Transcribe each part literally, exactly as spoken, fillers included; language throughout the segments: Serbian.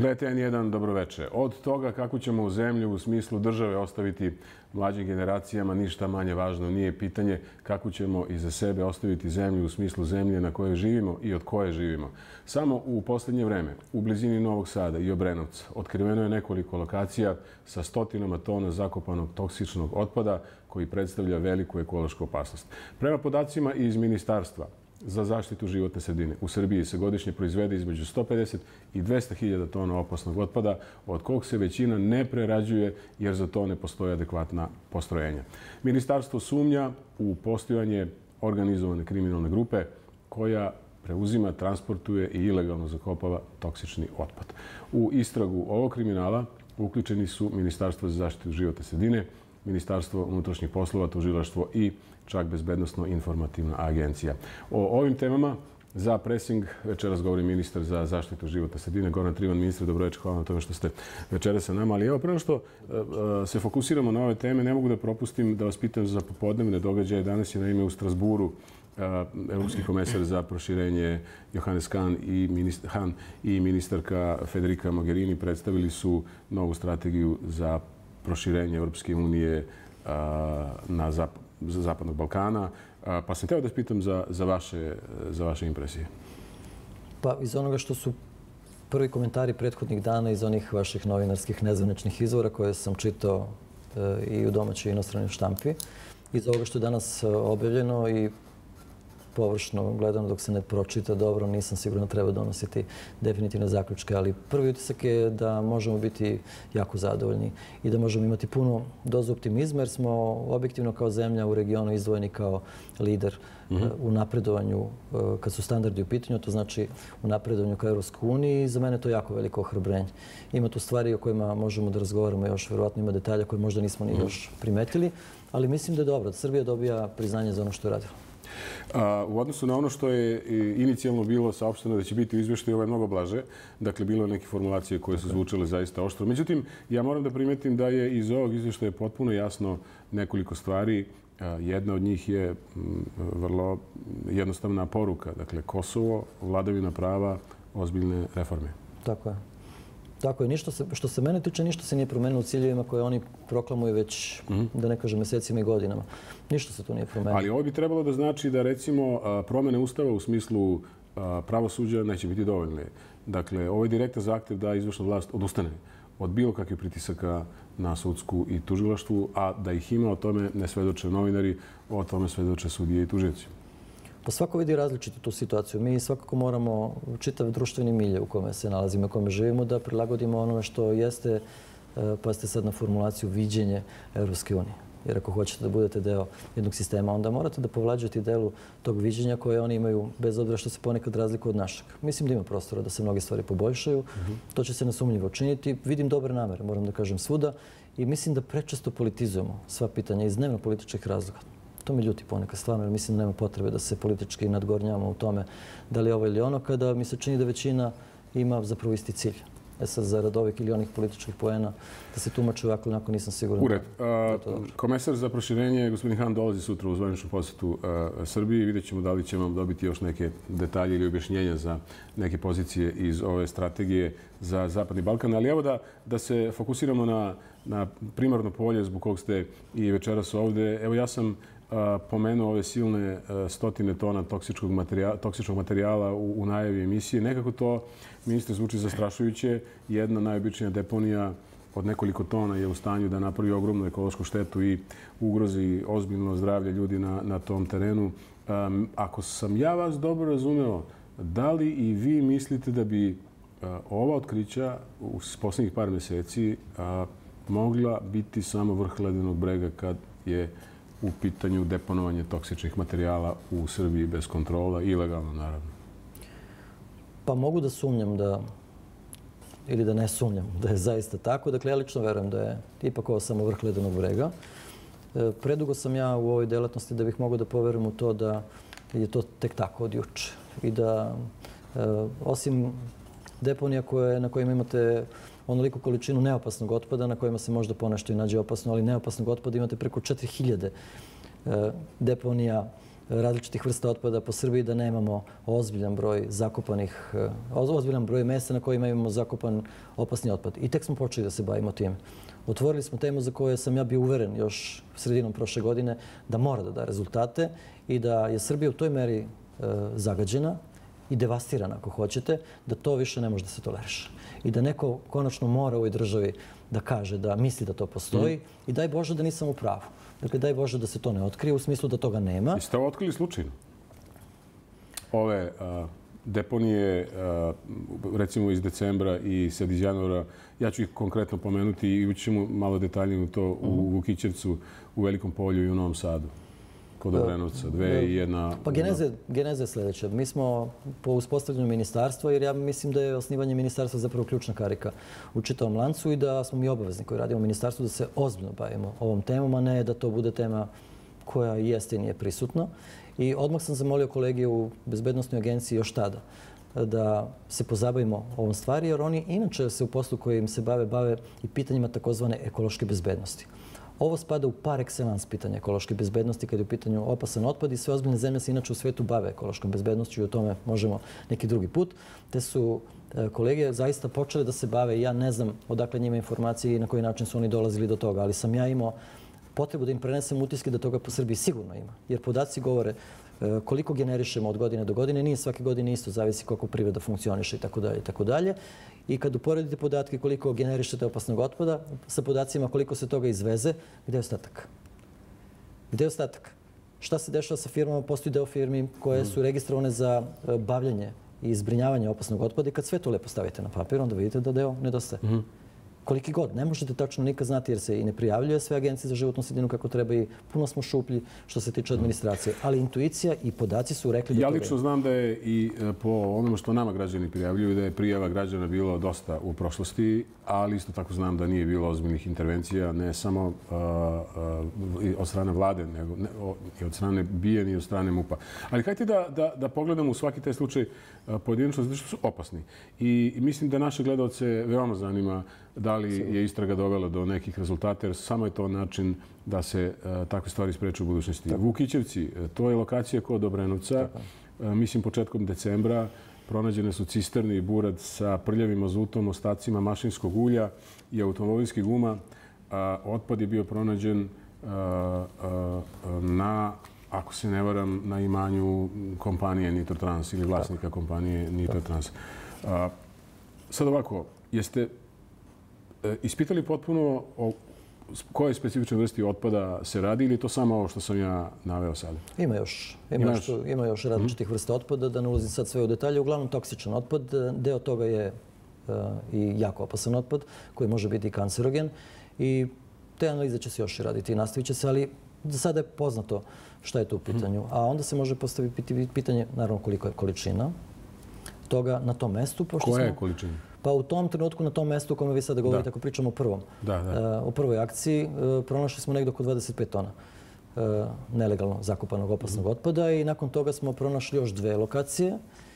Gledajte en jedan, dobroveče. Od toga kako ćemo u zemlju u smislu države ostaviti mlađim generacijama ništa manje važno nije pitanje kako ćemo iza sebe ostaviti zemlju u smislu zemlje na kojoj živimo i od koje živimo. Samo u posljednje vreme, u blizini Novog Sada i Obrenovca, otkriveno je nekoliko lokacija sa stotinama tona zakopanog toksičnog otpada koji predstavlja veliku ekološku opasnost. Prema podacima iz Ministarstva za zaštitu životne sredine, u Srbiji se godišnje proizvede između sto pedeset i dvesta hiljada tona opasnog otpada, od kog se većina ne prerađuje jer za to ne postoje adekvatna postrojenja. Ministarstvo sumnja u postojanje organizovane kriminalne grupe koja preuzima, transportuje i ilegalno zakopava toksični otpad. U istragu ovog kriminala uključeni su Ministarstvo za zaštitu životne sredine, Ministarstvo unutrašnjih poslova, tužilaštvo i čak bezbednosno-informativna agencija. O ovim temama za presing večeras govori ministar za zaštitu životne sredine, Goran Trivan. Ministre, dobroveče, hvala na tome što ste večeras sa nama. Ali evo, prema što se fokusiramo na ove teme, ne mogu da propustim da vas pitam za popodnevne događaje. Danas je naime u Strasburu Evropski komesar za proširenje Johannes Hahn i, ministar, Hahn i ministarka Federica Mogherini predstavili su novu strategiju za proširenje Evropske unije na zap, za Zapadnog Balkana. Pa sam htio da pitam za, za, vaše, za vaše impresije. Pa iz onoga što su prvi komentari prethodnih dana iz onih vaših novinarskih nezvaničnih izvora koje sam čitao i u domaćoj i inostranoj štampi, iz ovoga što je danas objavljeno i površno gledano dok se ne pročita dobro, nisam sigurno treba donositi definitivne zaključke, ali prvi utisak je da možemo biti jako zadovoljni i da možemo imati puno dozu optimizma jer smo objektivno kao zemlja u regionu izdvojeni kao lider mm-hmm. u napredovanju kad su standardi u pitanju, to znači u napredovanju ka Evropskoj uniji i za mene to je jako veliko ohrabrenje. Ima tu stvari o kojima možemo da razgovaramo još, verovatno ima detalja koje možda nismo ni još primetili, ali mislim da je dobro da Srbija dobija priznanje za ono što je radila. A, u odnosu na ono što je inicijalno bilo saopšteno da će biti u izveštaju, ovo je mnogo blaže. Dakle, bilo je neke formulacije koje su zvučale zaista oštro. Međutim, ja moram da primetim da je iz ovog izveštaja potpuno jasno nekoliko stvari. Jedna od njih je vrlo jednostavna poruka. Dakle, Kosovo, vladavina prava, ozbiljne reforme. Tako je. Tako je, ništa se, što se mene tiče, ništa se nije promenilo u ciljevima koje oni proklamuju već, mm-hmm. da ne kažem, mesecima i godinama. Ništa se tu nije promenilo. Ali ovo bi trebalo da znači da, recimo, promene Ustava u smislu pravosuđa neće biti dovoljne. Dakle, ovo je direktan zahtev da izvršna vlast odustane od bilo kakvih pritisaka na sudsku i tužilaštvu, a da ih ima o tome ne svedoče novinari, o tome svedoče sudije i tužioci. Pa svako vidi različito tu situaciju. Mi svakako moramo čitav društveni milje u kome se nalazimo, u kome živimo, da prilagodimo onome što jeste, pa ste sad na formulaciju, viđenje Evropske unije. Jer ako hoćete da budete deo jednog sistema, onda morate da povlađujete delu tog viđenja koje oni imaju, bez obzira što se ponekad razlikuje od našeg. Mislim da ima prostora da se mnoge stvari poboljšaju. Mm-hmm. To će se nesumnjivo činiti. Vidim dobre namere, moram da kažem, svuda. I mislim da prečesto politizujemo sva pitanja iz dnevno političkih razloga. To mi ljuti ponekad stvarno, jer mislim da nema potrebe da se politički nadgornjamo u tome da li je ovo ili ono, kada mi se čini da većina ima zapravo isti cilj. E sad, zarad ovih ili onih političkih poena, da se tumače ovako, onako nisam siguran. Ured. Komesar za proširenje, gospodin Hahn, dolazi sutra u zvaničnu posjetu Srbiji. Vidjet ćemo da li ćemo dobiti još neke detalje ili objašnjenja za neke pozicije iz ove strategije za Zapadni Balkan. Ali evo da, da se fokusiramo na, na primarno polje zbog kog ste i večeras ovde. Evo ja sam pomenuo ove silne stotine tona toksičnog materijala, toksičnog materijala u, u najavi emisije. Nekako to, ministre, zvuči zastrašujuće. Jedna najobičnija deponija od nekoliko tona je u stanju da napravi ogromnu ekološku štetu i ugrozi ozbiljno zdravlje ljudi na, na tom terenu. Um, ako sam ja vas dobro razumeo, da li i vi mislite da bi uh, ova otkrića u posljednjih par mjeseci uh, mogla biti samo vrh ledenog brega kad je u pitanju deponovanja toksičnih materijala u Srbiji bez kontrola, ilegalno naravno? Pa mogu da sumnjam da, ili da ne sumnjam da je zaista tako. Dakle, ja lično verujem da je ipak ovo samo vrh ledenog brega. E, predugo sam ja u ovoj delatnosti da bih mogao da poverujem u to da je to tek tako od juče. I da, e, osim deponija koje, na kojima imate onoliku količinu neopasnog otpada, na kojima se možda ponešto i nađe opasno, ali neopasnog otpada imate preko četiri hiljade deponija različitih vrsta otpada po Srbiji, da nemamo ozbiljan broj zakopanih, ozbiljan broj mesta na kojima imamo zakopan opasni otpad. I tek smo počeli da se bavimo tim. Otvorili smo temu za koju sam ja bio uveren još sredinom prošle godine da mora da da rezultate i da je Srbija u toj meri zagađena i devastirana, ako hoćete, da to više ne može da se toleriše. I da neko konačno mora u ovoj državi da kaže da misli da to postoji i daj Bože da nisam u pravu. Dakle, daj Bože da se to ne otkrije u smislu da toga nema. Jeste ovo otkrili slučajno? Ove deponije, recimo iz decembra i sad iz januara, ja ću ih konkretno pomenuti i ući ćemo malo detaljnije u to u Vukićevcu, u Velikom Polju i u Novom Sadu. Kod Obrenovca, dve i jedna... Pa geneza je sljedeća. Mi smo po uspostavljanju ministarstva, jer ja mislim da je osnivanje ministarstva zapravo ključna karika u čitavom lancu i da smo mi obavezni koji radimo u ministarstvu da se ozbiljno bavimo ovom temom, a ne da to bude tema koja jeste i nije prisutna. I odmah sam zamolio kolege u Bezbednosnoj agenciji još tada da se pozabavimo ovom stvari, jer oni inače se u poslu kojim se bave, bave i pitanjima takozvane ekološke bezbednosti. Ovo spada u par excellence pitanje ekološke bezbednosti kad je u pitanju opasan otpad i sve ozbiljne zemlje se inače u svetu bave ekološkom bezbednošću i o tome možemo neki drugi put. Te su kolege zaista počeli da se bave i ja ne znam odakle njima informacije i na koji način su oni dolazili do toga, ali sam ja imao potrebu da im prenesem utiske da toga po Srbiji sigurno ima. Jer podaci govore koliko generišemo od godine do godine, nije svake godine isto, zavisi koliko privreda funkcioniše i tako dalje i tako dalje. I kad uporedite podatke koliko generišete opasnog otpada sa podacima koliko se toga izveze, gde je ostatak? Gde je ostatak? Šta se dešava sa firmama? Postoji deo firmi koje su registrovane za bavljanje i zbrinjavanje opasnog otpada i kad sve to lepo stavite na papir, onda vidite da deo nedostaje. Koliki god. Ne možete tačno nikad znati jer se i ne prijavljuje sve agencije za životnu sredinu kako treba i puno smo šuplji što se tiče administracije. Ali intuicija i podaci su rekli da ja toga... Ja lično znam da je i po onome što nama građani prijavljuju da je prijava građana bilo dosta u prošlosti, ali isto tako znam da nije bilo ozbiljnih intervencija, ne samo uh, uh, od strane vlade, nego ne, o, i od strane B I A i od strane M U P-a. Ali hajde da, da, da pogledamo u svaki taj slučaj uh, pojedinačno, zato što su opasni. I mislim da naše gledalce veoma zanima da li je istraga dovela do nekih rezultata, jer samo je to način da se uh, takve stvari spreče u budućnosti. Tako. Vukićevci, to je lokacija kod Obrenovca, uh, mislim početkom decembra. Pronađene su cisterni i burad sa prljavim mazutom, ostacima mašinskog ulja i automobilskih guma. A, otpad je bio pronađen a, a, na, ako se ne varam, na imanju kompanije Nitrotrans ili vlasnika kompanije Nitrotrans. A, sad ovako, jeste e, ispitali potpuno o koje specifične vrsti otpada se radi ili je to samo ovo što sam ja naveo sada? Ima još. Ima, ima, još, ima još različitih mm-hmm. vrsta otpada, da ne ulazim sad sve u detalje. Uglavnom toksičan otpad. Deo toga je uh, i jako opasan otpad koji može biti i kancerogen. I te analize će se još raditi i nastavit će se, ali za sada je poznato šta je to u pitanju. Mm-hmm. A onda se može postaviti pitanje, naravno, koliko je količina toga na tom mestu. Koja je količina? Pa u tom trenutku, na tom mestu o kome vi sada govorite, ako pričamo o prvom, da, da. Uh, o prvoj akciji, uh, pronašli smo negdje oko dvadeset pet tona uh, nelegalno zakopanog opasnog mm. otpada i nakon toga smo pronašli još dve lokacije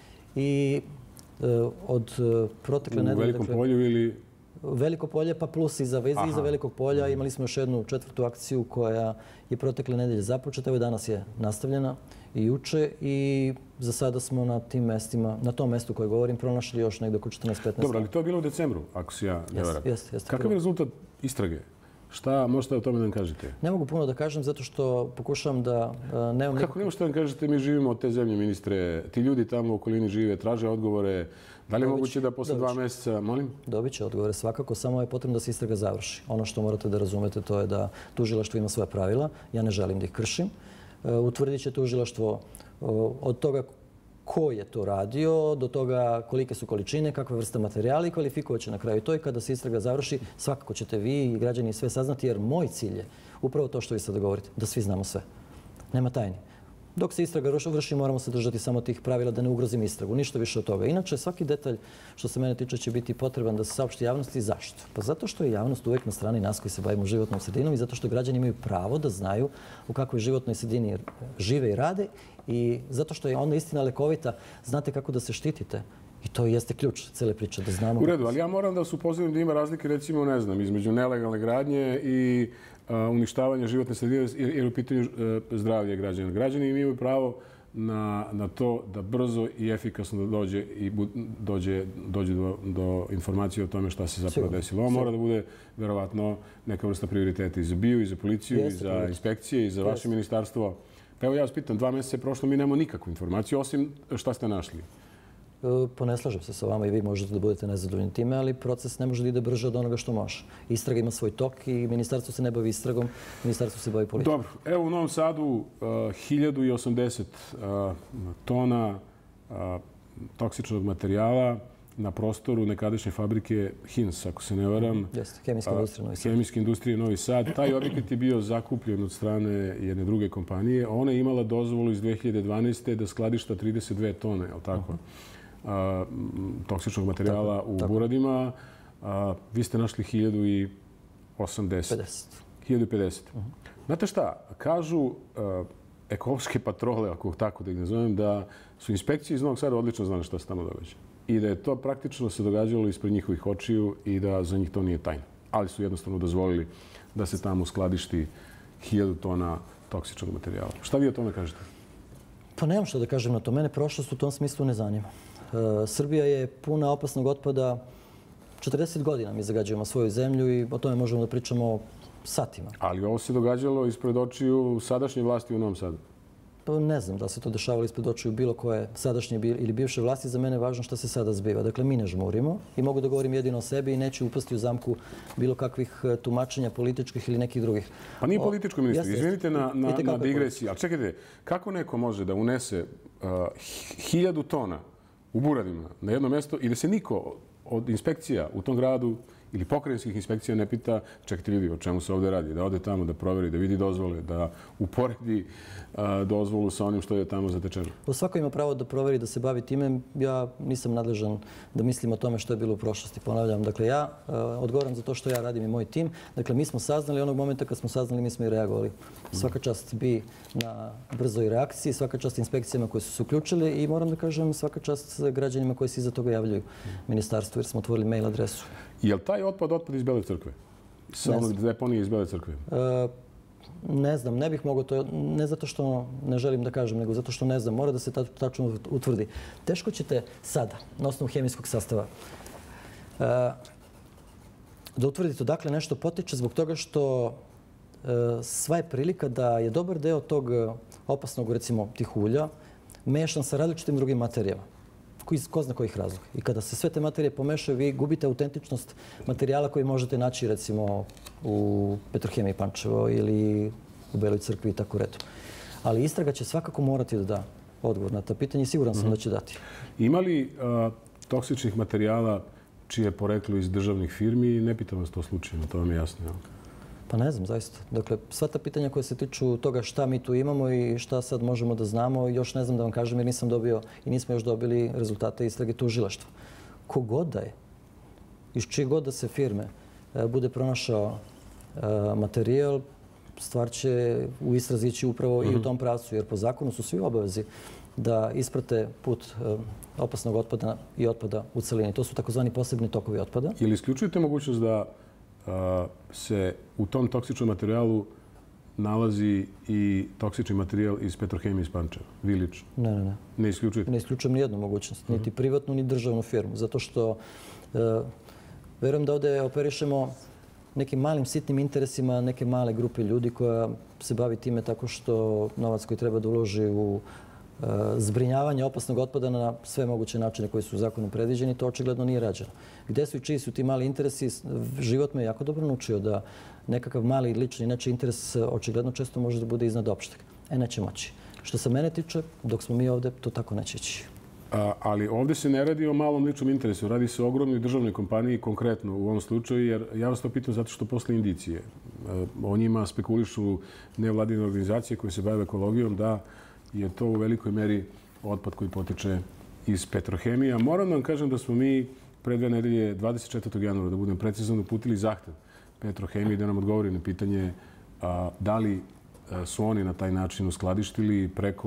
i uh, od uh, protekle nedelje... U Velikom dakle, polju ili... Veliko polje, pa plus iza vezi, iza Velikog polja. Imali smo još jednu četvrtu akciju koja je protekle nedelje započeta. Evo danas je nastavljena i juče i za sada smo na tim mestima, na tom mestu koje govorim, pronašli još negdje oko četrnaest petnaest. Dobro, ali to je bilo u decembru, ako se ja ne varam. Jeste, jeste. Kakav je rezultat istrage? Šta možete o tome da nam kažete? Ne mogu puno da kažem zato što pokušavam da... Uh, nemam Kako ne možete da nam kažete, mi živimo od te zemlje, ministre, ti ljudi tamo u okolini žive, traže odgovore. Da li je moguće da posle dva mjeseca, molim? Dobit će odgovore svakako, samo je potrebno da se istraga završi. Ono što morate da razumete to je da tužilaštvo ima svoja pravila, ja ne želim da ih kršim. Uh, utvrdit će tužilaštvo uh, od toga ko je to radio, do toga kolike su količine, kakve vrste materijala i kvalifikovat će na kraju to i kada se istraga završi, svakako ćete vi i građani sve saznati, jer moj cilj je upravo to što vi sada govorite, da svi znamo sve. Nema tajni. Dok se istraga vrši, moramo se držati samo tih pravila da ne ugrozim istragu, ništa više od toga. Inače, svaki detalj što se mene tiče će biti potreban da se saopšti javnosti. Zašto? Pa zato što je javnost uvijek na strani nas koji se bavimo životnom sredinom i zato što građani imaju pravo da znaju u kakvoj životnoj sredini žive i rade i zato što je onda istina lekovita, znate kako da se štitite. I to jeste ključ cele priče, da znamo... U redu, ali ja moram da vas upozorim da ima razlike, recimo, ne znam, između nelegalne gradnje i uništavanja životne sredine jer u pitanju zdravlja građana. Građani imaju pravo na, na to da brzo i efikasno dođe, i bu, dođe, dođe do, do informacije o tome šta se zapravo desilo. Ovo mora da bude, verovatno, neka vrsta prioriteta i za BIA, i za policiju, jeste, i za priorit. Inspekcije, i za vaše jeste. Ministarstvo. Pa evo ja vas pitam, dva mjeseca je prošlo, mi nemamo nikakvu informaciju, osim šta ste našli. Pa ne slažem se sa vama i vi možete da budete nezadovoljni time, ali proces ne može da ide brže od onoga što može. Istraga ima svoj tok i ministarstvo se ne bavi istragom, ministarstvo se bavi politikom. Dobro, evo u Novom Sadu uh, hiljadu osamdeset uh, tona uh, toksičnog materijala na prostoru nekadašnje fabrike Hins, ako se ne varam. Jeste, hemijska industrija Novi Sad. Hemijska industrija Novi Sad. Taj objekat je bio zakupljen od strane jedne druge kompanije. Ona je imala dozvolu iz dve hiljade dvanaeste. da skladišta trideset dve tone, je li tako? Uh -huh. toksičnog materijala tako, u tako. Buradima. A, vi ste našli hiljadu osamdeset. pedeset. hiljadu pedeset. Uh -huh. Znate šta? Kažu a, ekološke patrole, ako tako da ih nazovem, da su inspekcije iz Novog Sada odlično znali šta se tamo događa. I da je to praktično se događalo ispred njihovih očiju i da za njih to nije tajna. Ali su jednostavno dozvolili da se tamo skladišti hiljadu tona toksičnog materijala. Šta vi o tome kažete? Pa nemam što da kažem na to. Mene prošlost u tom smislu ne zanima. E, Srbija je puna opasnog otpada. četrdeset godina mi zagađujemo svoju zemlju i o tome možemo da pričamo satima. Ali ovo se događalo ispred očiju sadašnje vlasti u Novom Sadu. Pa ne znam da se to dešavalo ispred očiju bilo koje sadašnje ili bivše vlasti. Za mene je važno šta se sada zbiva. Dakle, mi ne žmurimo i mogu da govorim jedino o sebi i neću upasti u zamku bilo kakvih tumačenja političkih ili nekih drugih. Pa nije političko, ministar. Izvinite na, na, na digresiji. Ali čekajte, kako neko može da unese uh, hiljadu tona u Buradima na jedno mjesto i da se niko od inspekcija u tom gradu ili pokrajinskih inspekcija ne pita, čekajte ljudi, o čemu se ovdje radi, da ode tamo, da proveri, da vidi dozvole, da uporedi a, dozvolu sa onim što je tamo zatečeno. Svako ima pravo da proveri, da se bavi time. Ja nisam nadležan da mislim o tome što je bilo u prošlosti. Ponavljam, dakle, ja a, odgovaram za to što ja radim i moj tim. Dakle, mi smo saznali onog momenta kad smo saznali, mi smo i reagovali. Svaka čast bi na brzoj reakciji, svaka čast inspekcijama koje su se uključili i moram da kažem svaka čast građanima koji se iza toga javljaju ministarstvu jer smo otvorili mail adresu. Je li taj otpad otpad iz Bele crkve? Sa onog deponije iz Bele crkve? E, ne znam, ne bih mogao to, ne zato što ne želim da kažem, nego zato što ne znam, mora da se tačno utvrdi. Teško ćete sada, na osnovu hemijskog sastava, e, da utvrdite odakle nešto potiče zbog toga što e, sva je prilika da je dobar deo tog opasnog, recimo, tih ulja mešan sa različitim drugim materijama. Ko zna kojih razloga. I kada se sve te materije pomešaju, vi gubite autentičnost materijala koji možete naći, recimo, u Petrohemiji Pančevo ili u Beloj crkvi i tako redom. Ali istraga će svakako morati da da odgovor na ta pitanja i siguran sam da će dati. Ima li a, toksičnih materijala čije je poreklo iz državnih firmi? Ne pitam vas to slučajno, to vam je jasno. Pa ne znam, zaista. Dakle, sva ta pitanja koje se tiču toga šta mi tu imamo i šta sad možemo da znamo, još ne znam da vam kažem jer nisam dobio i nismo još dobili rezultate istrage tužilaštva. Kogod da je, iz čije god da se firme bude pronašao materijal, stvar će u istrazi ići upravo i u tom pravcu, jer po zakonu su svi obavezi da isprate put opasnog otpada i otpada u celini. To su takozvani posebni tokovi otpada. Ili isključujete mogućnost da se u tom toksičnom materijalu nalazi i toksični materijal iz Petrohemije iz Pančeva? Vi lično? Ne, ne, ne. Ne isključujete? Ne isključujem nijednu mogućnost. Niti privatnu, ni državnu firmu. Zato što verujem da ovdje operišemo nekim malim sitnim interesima neke male grupe ljudi koja se bavi time tako što novac koji treba da uloži u zbrinjavanje opasnog otpada na sve moguće načine koji su zakonom predviđeni, to očigledno nije rađeno. Gde su i čiji su ti mali interesi? Život me jako dobro naučio da nekakav mali lični nečiji interes očigledno često može da bude iznad opšteg. E, neće moći. Što se mene tiče, dok smo mi ovdje, to tako neće ići. A, ali ovdje se ne radi o malom ličnom interesu. Radi se o ogromnoj državnoj kompaniji, konkretno u ovom slučaju, jer ja vas to pitam zato što posle indicije. O njima spekulišu nevladine organizacije koje se bave ekologijom da je to u velikoj meri otpad koji potiče iz Petrohemije. Moram da vam kažem da smo mi pre dve nedelje, dvadeset četvrtog januara, da budem precizan, uputili zahtev Petrohemije da nam odgovori na pitanje a, da li a, su oni na taj način uskladištili preko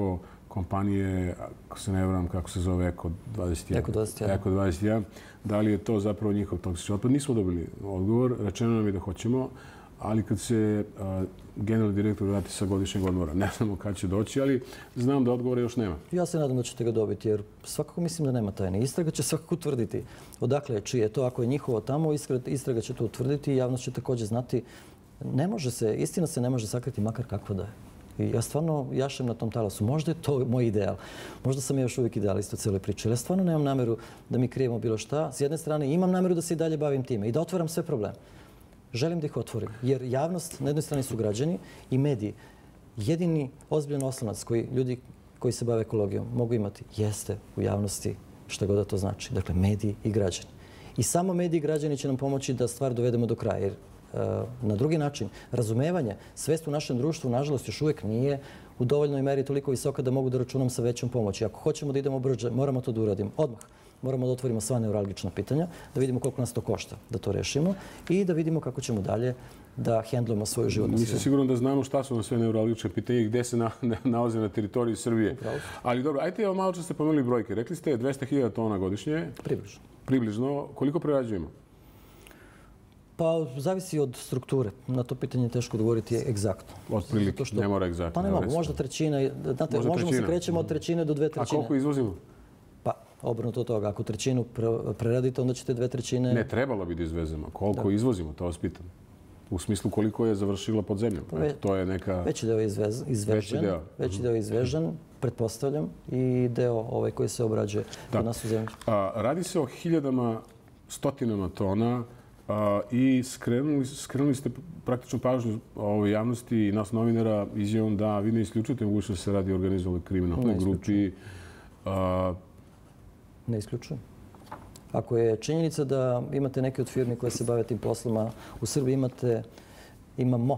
kompanije, ako se ne varam, kako se zove, Eko dvadeset jedan. Eko dvadeset jedan. Eko dvadeset jedan. Da li je to zapravo njihov toksični otpad? Nismo dobili odgovor. Rečeno nam je da hoćemo, ali kad se a, generalni direktor vrati sa godišnjeg odmora, ne znamo kad će doći, ali znam da odgovora još nema. Ja se nadam da ćete ga dobiti, jer svakako mislim da nema tajne. Istraga će svakako utvrditi odakle je, čije je to. Ako je njihovo tamo, istraga će to utvrditi i javnost će također znati. Ne može se, istina se ne može sakriti makar kakva da je. I ja stvarno jašem na tom talasu. Možda je to moj ideal. Možda sam ja još uvijek idealist u cijeloj priči. Ja stvarno nemam nameru da mi krijemo bilo šta. S jedne strane imam nameru da se i dalje bavim time i da otvaram sve probleme. Želim da ih otvorim. Jer javnost, na jednoj strani su građani i mediji. Jedini ozbiljan oslonac koji ljudi koji se bave ekologijom mogu imati jeste u javnosti, šta god da to znači. Dakle, mediji i građani. I samo mediji i građani će nam pomoći da stvar dovedemo do kraja. Jer na drugi način, razumevanje, svest u našem društvu, nažalost, još uvijek nije u dovoljnoj meri toliko visoka da mogu da računam sa većom pomoći. Ako hoćemo da idemo brže, moramo to da uradimo odmah. Moramo da otvorimo sva neuralgična pitanja, da vidimo koliko nas to košta da to rešimo i da vidimo kako ćemo dalje da hendlujemo svoju životnu sredinu. Nisam sigurno da znamo šta su nam sve neuralgične pitanje i gde se na, na, nalaze na teritoriji Srbije. Upravo. Ali dobro, ajte, evo malo čas ste pomenuli brojke. Rekli ste dvesta hiljada tona godišnje. Približno. Približno. Koliko prerađujemo? Pa, zavisi od strukture. Na to pitanje je teško odgovoriti egzaktno. Otprilike, ne mora egzaktno. Pa ne mogu, možda trećina. Znate, možemo trećina. se krećemo od trećine do dve trećine. A koliko izvozimo? Pa, obrnuto od toga. Ako trećinu preradite, onda ćete dve trećine... Ne, trebalo bi da izvezemo. Koliko izvozimo, to vas pitam. U smislu koliko je završilo pod zemljom. To je neka... Veći deo je izvežen. Veći deo. Veći deo je izvežen, pretpostavljam, i deo ovaj koji se obrađuje kod nas u zemlji. Radi se o hiljadama, stotinama tona i skrenuli, skrenuli ste praktično pažnju ovoj javnosti i nas novinara izjavom da vi ne isključujete mogućnost da se radi o organizovanoj kriminalnoj grupi. Ne isključujem. Ako je činjenica da imate neke od firmi koje se bave tim posloma, u Srbiji imate, imamo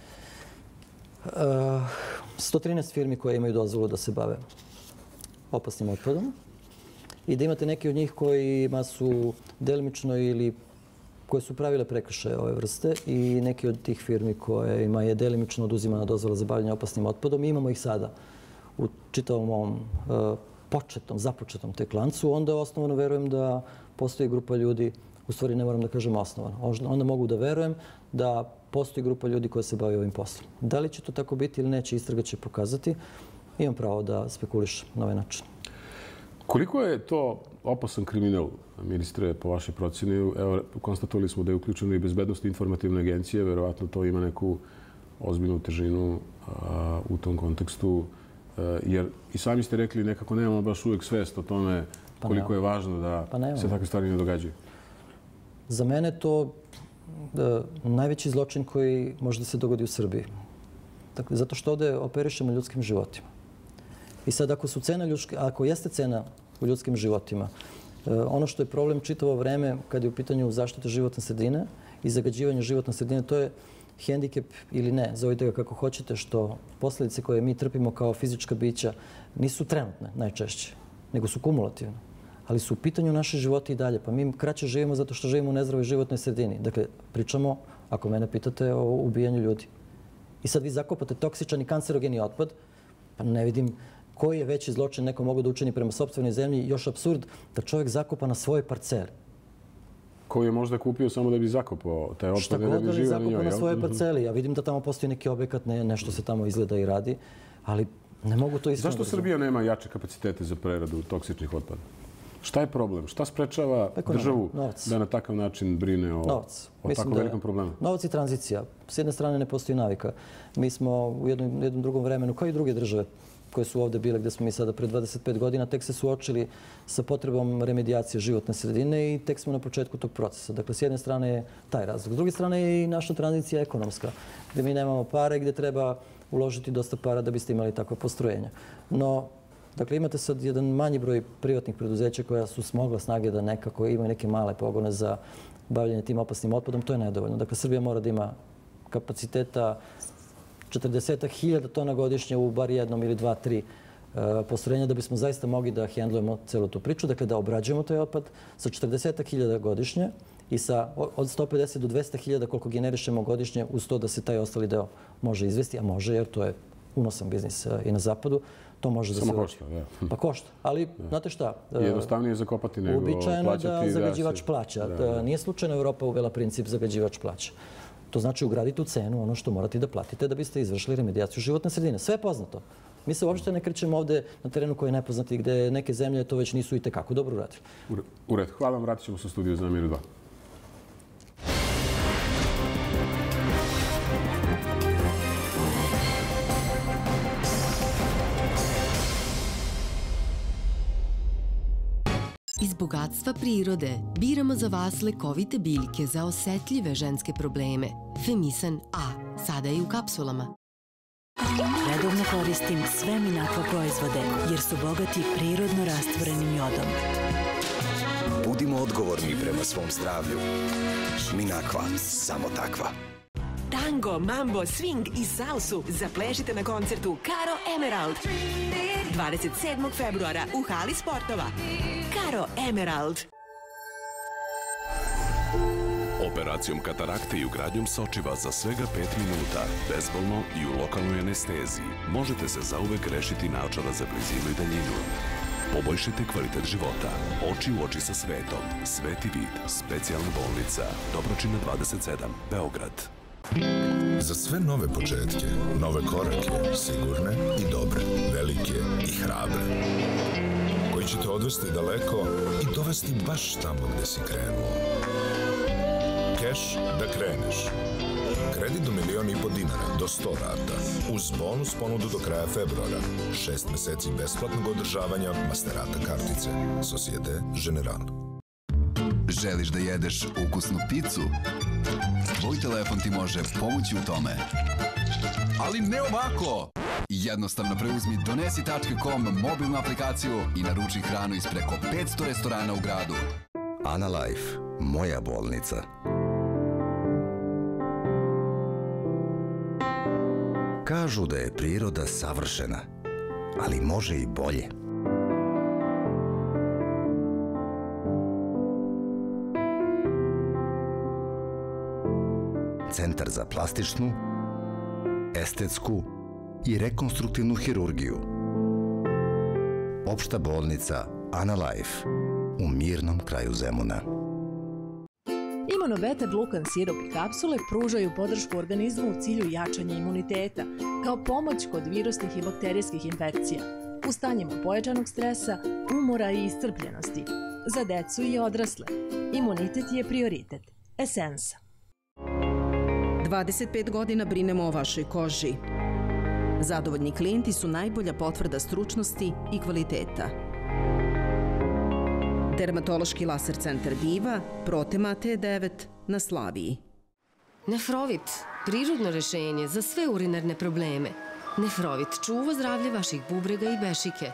sto trinaest firmi koje imaju dozvolu da se bave opasnim otpadom i da imate neke od njih kojima su delimično ili koje su pravile prekršaje ove vrste i neke od tih firmi kojima je delimično oduzimana dozvola za bavljanje opasnim otpadom. Imamo ih sada u čitavom ovom početnom, započetom tek lancu. Onda osnovano verujem da postoji grupa ljudi, u stvari ne moram da kažem osnovano, onda mogu da verujem da postoji grupa ljudi koja se bavi ovim poslom. Da li će to tako biti ili neće, istraga će pokazati. Imam pravo da spekulišem na ovaj način. Koliko je to opasan kriminal, ministre, po vašoj procjeni? Evo, konstatovali smo da je uključeno i bezbednosti informativne agencije. Verovatno to ima neku ozbiljnu težinu a, u tom kontekstu. A, jer i sami ste rekli nekako nemamo baš uvijek svest o tome koliko je važno da pa se takve stvari ne događaju. Za mene to da, najveći zločin koji može da se dogodi u Srbiji. Dakle, zato što ovdje operišemo ljudskim životima. I sad ako su cena ljudske, ako jeste cena u ljudskim životima, ono što je problem čitavo vreme kad je u pitanju zaštite životne sredine i zagađivanje životne sredine, to je hendikep ili ne, zovite ga kako hoćete, što posljedice koje mi trpimo kao fizička bića nisu trenutne najčešće, nego su kumulativne. Ali su u pitanju naše živote i dalje. Pa mi kraće živimo zato što živimo u nezdravoj životnoj sredini. Dakle, pričamo, ako mene pitate, o ubijanju ljudi. I sad vi zakopate toksičan i kancerogeni otpad, pa ne vidim koji je veći zločin neko mogu da učini prema sopstvenoj zemlji. Još apsurd da čovjek zakopa na svojoj parceli. Koji je možda kupio samo da bi zakopao taj otpad. Šta god da bi zakopao na svojoj parceli. Ja vidim da tamo postoji neki objekat, ne, nešto se tamo izgleda i radi, ali ne mogu to iskreno. Zašto Srbija nema jače kapacitete za preradu toksičnih otpada? Šta je problem? Šta sprečava državu da na takav način brine o, o tako velikom problemu? Novac i tranzicija. S jedne strane ne postoji navika. Mi smo u jednom, jednom drugom vremenu, kao i druge države koje su ovdje bile, gdje smo mi sada pred dvadeset pet godina, tek se suočili sa potrebom remedijacije životne sredine i tek smo na početku tog procesa. Dakle, s jedne strane je taj razlog. S druge strane je i naša tranzicija ekonomska, gdje mi nemamo pare, gdje treba uložiti dosta para da biste imali takva postrojenja. No, dakle, imate sad jedan manji broj privatnih preduzeća koja su smogla snage da nekako imaju neke male pogone za bavljanje tim opasnim otpadom. To je nedovoljno. Dakle, Srbija mora da ima kapaciteta četrdeset hiljada tona godišnje u bar jednom ili dva, tri postrojenja da bismo zaista mogli da hendlujemo celu tu priču. Dakle, da obrađujemo taj otpad sa četrdeset hiljada godišnje i sa od sto pedeset do dvesta hiljada koliko generišemo godišnje uz to da se taj ostali deo može izvesti, a može jer to je unosan biznis i na zapadu. to može da se Samo uradi. košta, da. Pa košta, ali znate šta? Jednostavnije je zakopati nego plaćati. Uobičajeno je da zagađivač plaća. Nije slučajno Evropa uvela princip zagađivač plaća. To znači ugradite u cenu ono što morate da platite da biste izvršili remedijaciju životne sredine. Sve je poznato. Mi se uopšte ne krećemo ovde na terenu koji je nepoznat i gde neke zemlje to već nisu i tekako dobro uradili. U redu. Hvala vam. Vratit ćemo se u studiju za Miru dva. Iz bogatstva prirode biramo za vas lekovite biljke za osetljive ženske probleme. Femisan A, sada i u kapsulama. Redovno koristim sve Minakva proizvode jer su bogati prirodno rastvorenim jodom. Budimo odgovorni prema svom zdravlju. Minakva, samo takva. Tango, mambo, swing i salsu zaplešite na koncertu Caro Emerald. dvadeset sedmog februara u hali sportova. Caro Emerald. Operacijom katarakte i ugradnjom sočiva za svega pet minuta, bezbolno i u lokalnoj anesteziji, možete se zauvek rešiti naočara za blizinu i daljinu. Poboljšajte kvalitet života. Oči u oči sa svetom. Sveti vid. Specijalna bolnica. Dobročina dvadeset sedam. Beograd. Za sve nove početke, nove korake, sigurne i dobre, velike i hrabre, koji će te odvesti daleko i dovesti baš tamo gde si krenuo. Keš da kreneš. Kredit do milion i po dinara, do sto rata, uz bonus ponudu do kraja februara, šest meseci besplatnog održavanja Masterata kartice, Societe Generale. Želiš da jedeš ukusnu picu? Tvoj telefon ti može pomoći u tome. Ali ne ovako! Jednostavno preuzmi donesi tačka com mobilnu aplikaciju i naruči hranu iz preko petsto restorana u gradu. Analife, moja bolnica. Kažu da je priroda savršena, ali može i bolje. Centar za plastičnu, estetsku i rekonstruktivnu hirurgiju. Opšta bolnica Analife u mirnom kraju Zemuna. Imunobeter glukan sirup i kapsule pružaju podršku organizmu u cilju jačanja imuniteta, kao pomoć kod virusnih i bakterijskih infekcija, u stanjima pojačanog stresa, umora i iscrpljenosti. Za decu i odrasle, imunitet je prioritet. Esensa. dvadeset pet godina brinemo o vašoj koži. Zadovoljni klijenti su najbolja potvrda stručnosti i kvaliteta. Dermatološki laser centar Diva, Protema T devet na Slaviji. Nefrovit, prirodno rešenje za sve urinarne probleme. Nefrovit čuva zdravlje vaših bubrega i bešike.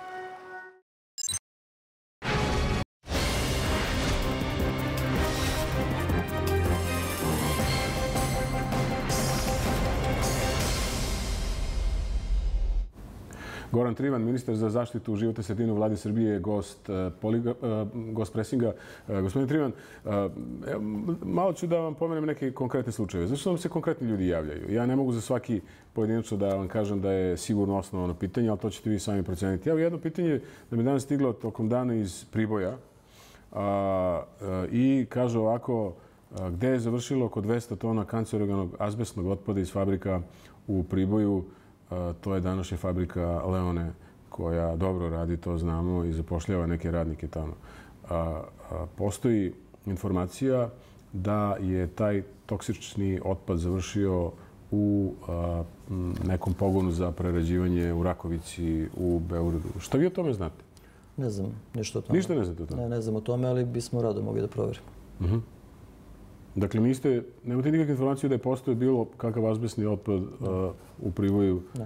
Goran Trivan, ministar za zaštitu životne sredine u Vladi Srbije, gost, poliga, gost presinga. Gospodin Trivan, malo ću da vam pomenem neke konkretne slučajeve. Zašto vam se konkretni ljudi javljaju? Ja ne mogu za svaki pojedinačno da vam kažem da je sigurno osnovano pitanje, ali to ćete vi sami proceniti. Evo jedno pitanje da mi danas stiglo tokom dana iz Priboja i kaže ovako, gde je završilo oko dvesta tona kancerogenog azbestnog otpada iz fabrika u Priboju. To je današnja fabrika Leone koja dobro radi, to znamo, i zapošljava neke radnike tamo. Postoji informacija da je taj toksični otpad završio u nekom pogonu za prerađivanje u Rakovici, u Beogradu. Šta vi o tome znate? Ne znam ništa o tome. Ništa ne znate o tome? Ne, ne znam o tome, ali bismo rado mogli da proverimo. Uh-huh. Dakle, niste, nemate nikakve informacije da je postoje bilo kakav azbestni otpad uh, u Priboju? Ne.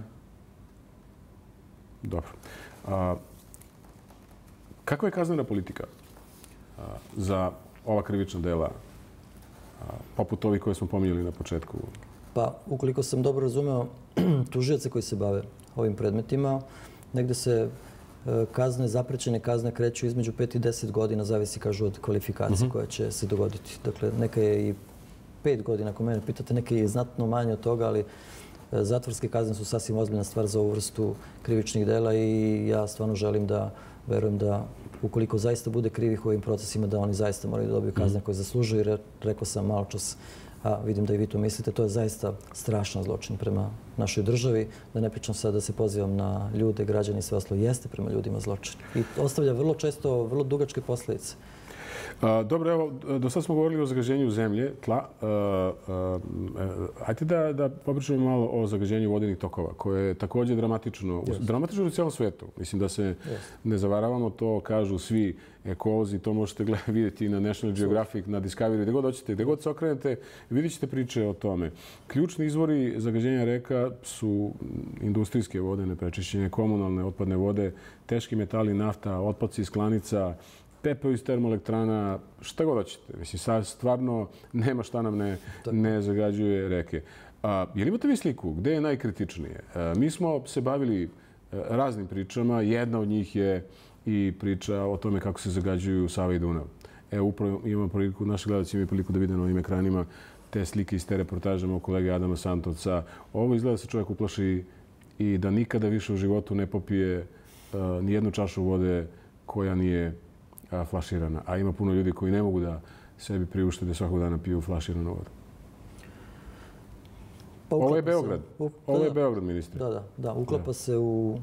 Dobro. A, kakva je kaznena politika a, za ova krivična dela, a, poput ovih koje smo pominjali na početku? Pa, ukoliko sam dobro razumeo, tužioce koji se bave ovim predmetima, negde se kazne, zaprećene kazne kreću između pet i deset godina, zavisi, kažu, od kvalifikacije koja će se dogoditi. Dakle, neka je i pet godina, ako mene pitate, neka je znatno manje od toga, ali Zatvorske kazne su sasvim ozbiljna stvar za ovu vrstu krivičnih dela i ja stvarno želim da verujem da ukoliko zaista bude krivih u ovim procesima, da oni zaista moraju da dobiju kazne koje zaslužuju. Jer rekao sam malo čas, a vidim da i vi to mislite, to je zaista strašan zločin prema našoj državi. Da ne pričam sad da se pozivam na ljude, građane i sve ostalo, jeste prema ljudima zločin. I ostavlja vrlo često vrlo dugačke posljedice. Dobro, evo, do sad smo govorili o zagađenju zemlje, tla. Hajde da, da popričamo malo o zagađenju vodenih tokova, koje je također dramatično, yes. dramatično u cijelom svijetu. Mislim da se yes. ne zavaravamo, to kažu svi ekolozi, to možete gledati, vidjeti na National Geographic, na Discovery, gdje god hoćete, gdje god se okrenete, vidjet ćete priče o tome. Ključni izvori zagađenja reka su industrijske vode, neprečišćenje, komunalne otpadne vode, teški metali, nafta, otpaci iz klanica, pepeo iz termoelektrana, šta god hoćete. Mislim, sad stvarno nema šta nam ne, ne zagađuje reke. A, je li imate vi sliku? Gde je najkritičnije? A, mi smo se bavili raznim pričama. Jedna od njih je i priča o tome kako se zagađuju Sava i Dunav. Evo, upravo imamo priliku, naši gledalci imaju priliku da vide na ovim ekranima te slike iz te reportaže mojeg kolege Adama Santovca. Ovo izgleda da se čovjek uplaši i da nikada više u životu ne popije uh, ni jednu čašu vode koja nije flaširana. A ima puno ljudi koji ne mogu da sebi priušte da svakog dana piju flaširanu vodu. Pa ovo je Beograd. U... Ovo je Beograd, ministre. Da, da, da. Uklapa da. se u,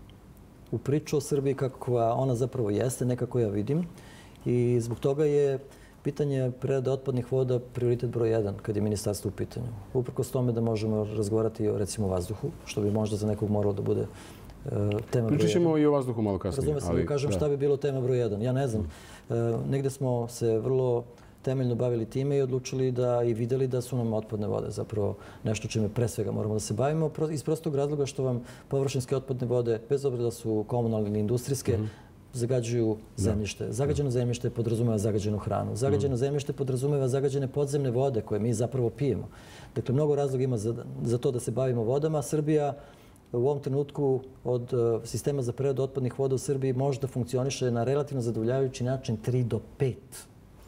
u priču o Srbiji kakva ona zapravo jeste, nekako ja vidim. I zbog toga je pitanje prerade otpadnih voda prioritet broj jedan kad je ministarstvo u pitanju. Uprkos tome da možemo razgovarati o, recimo, vazduhu, što bi možda za nekog moralo da bude tema broj Pričat ćemo i o vazduhu malo kasnije. Razume se, ali kažem da. šta bi bilo tema broj jedan. Ja ne znam. E, negde smo se vrlo temeljno bavili time i odlučili da i vidjeli da su nam otpadne vode zapravo nešto čime pre svega moramo da se bavimo iz prostog razloga što vam površinske otpadne vode, bez obzira da su komunalne ili industrijske, mm-hmm. zagađuju zemljište. Zagađeno zemljište podrazumeva zagađenu hranu. Zagađeno zemljište podrazumeva zagađene podzemne vode koje mi zapravo pijemo. Dakle, mnogo razloga ima za, za to da se bavimo vodama. Srbija u ovom trenutku od sistema za preradu otpadnih voda u Srbiji može da funkcioniše na relativno zadovoljavajući način tri do pet.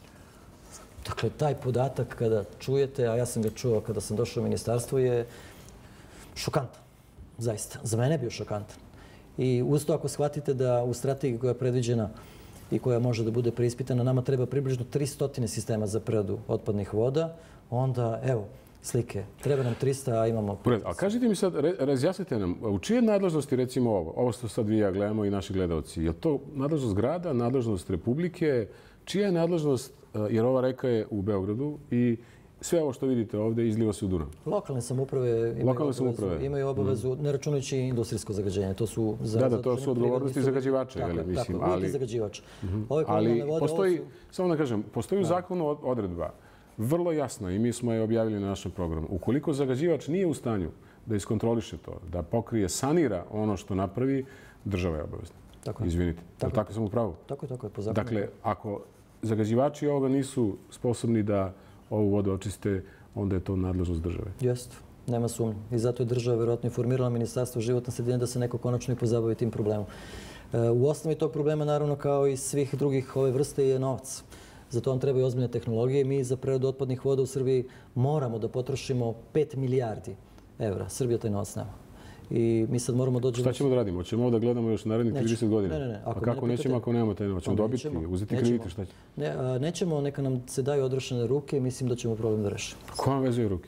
Dakle, taj podatak kada čujete, a ja sam ga čuo kada sam došao u ministarstvo, je šokantan. Zaista. Za mene je bio šokantan. I uz to ako shvatite da u strategiji koja je predviđena i koja može da bude preispitana, nama treba približno tristo sistema za preradu otpadnih voda, onda, evo, slike. Treba nam trista, a imamo... A kažite mi sad, razjasnite nam, u čije nadležnosti recimo ovo, ovo što sad vi ja gledamo i naši gledalci, je to nadležnost grada, nadležnost Republike, čija je nadležnost, jer ova reka je u Beogradu i sve ovo što vidite ovdje izliva se u Dunav? Lokalne samouprave imaju Lokalne obavezu, samouprave. imaju obavezu mm. ne računajući industrijsko zagađenje. To su za, da, da, to su odgovornosti zagađivača. Tako, jel, mislim, tako, ali, zagađivač. Mm-hmm. Ove ali vode, postoji, su... samo da kažem, postoji u zakonu odredba vrlo jasno i mi smo je objavili na našem programu. Ukoliko zagađivač nije u stanju da iskontroliše to, da pokrije, sanira ono što napravi, država je obavezna. Tako. Izvinite. Tako, tako sam u pravu? Tako je, tako je. Po zakonu. Dakle, ako zagađivači ovoga nisu sposobni da ovu vodu očiste, onda je to nadležnost države. Jeste. Nema sumnje. I zato je država vjerojatno informirala Ministarstvo životne sredine da se neko konačno i pozabavi tim problemom. U osnovi tog problema, naravno, kao i svih drugih ove vrste, je novac. Zato vam trebaju ozbiljne tehnologije. Mi za preradu otpadnih voda u Srbiji moramo da potrošimo pet milijardi evra. Srbija taj novac nema. I mi sad moramo dođemo... Šta ćemo da radimo? Hoćemo ovo da gledamo još narednih trideset godina? Ne, ne, ne. A kako nećemo ako nemamo taj novac? Ćemo dobiti, uzeti kredite, šta će? Ne, nećemo, neka nam se daju odrešene ruke, mislim da ćemo problem da rešimo. Ko vam vezuje ruke?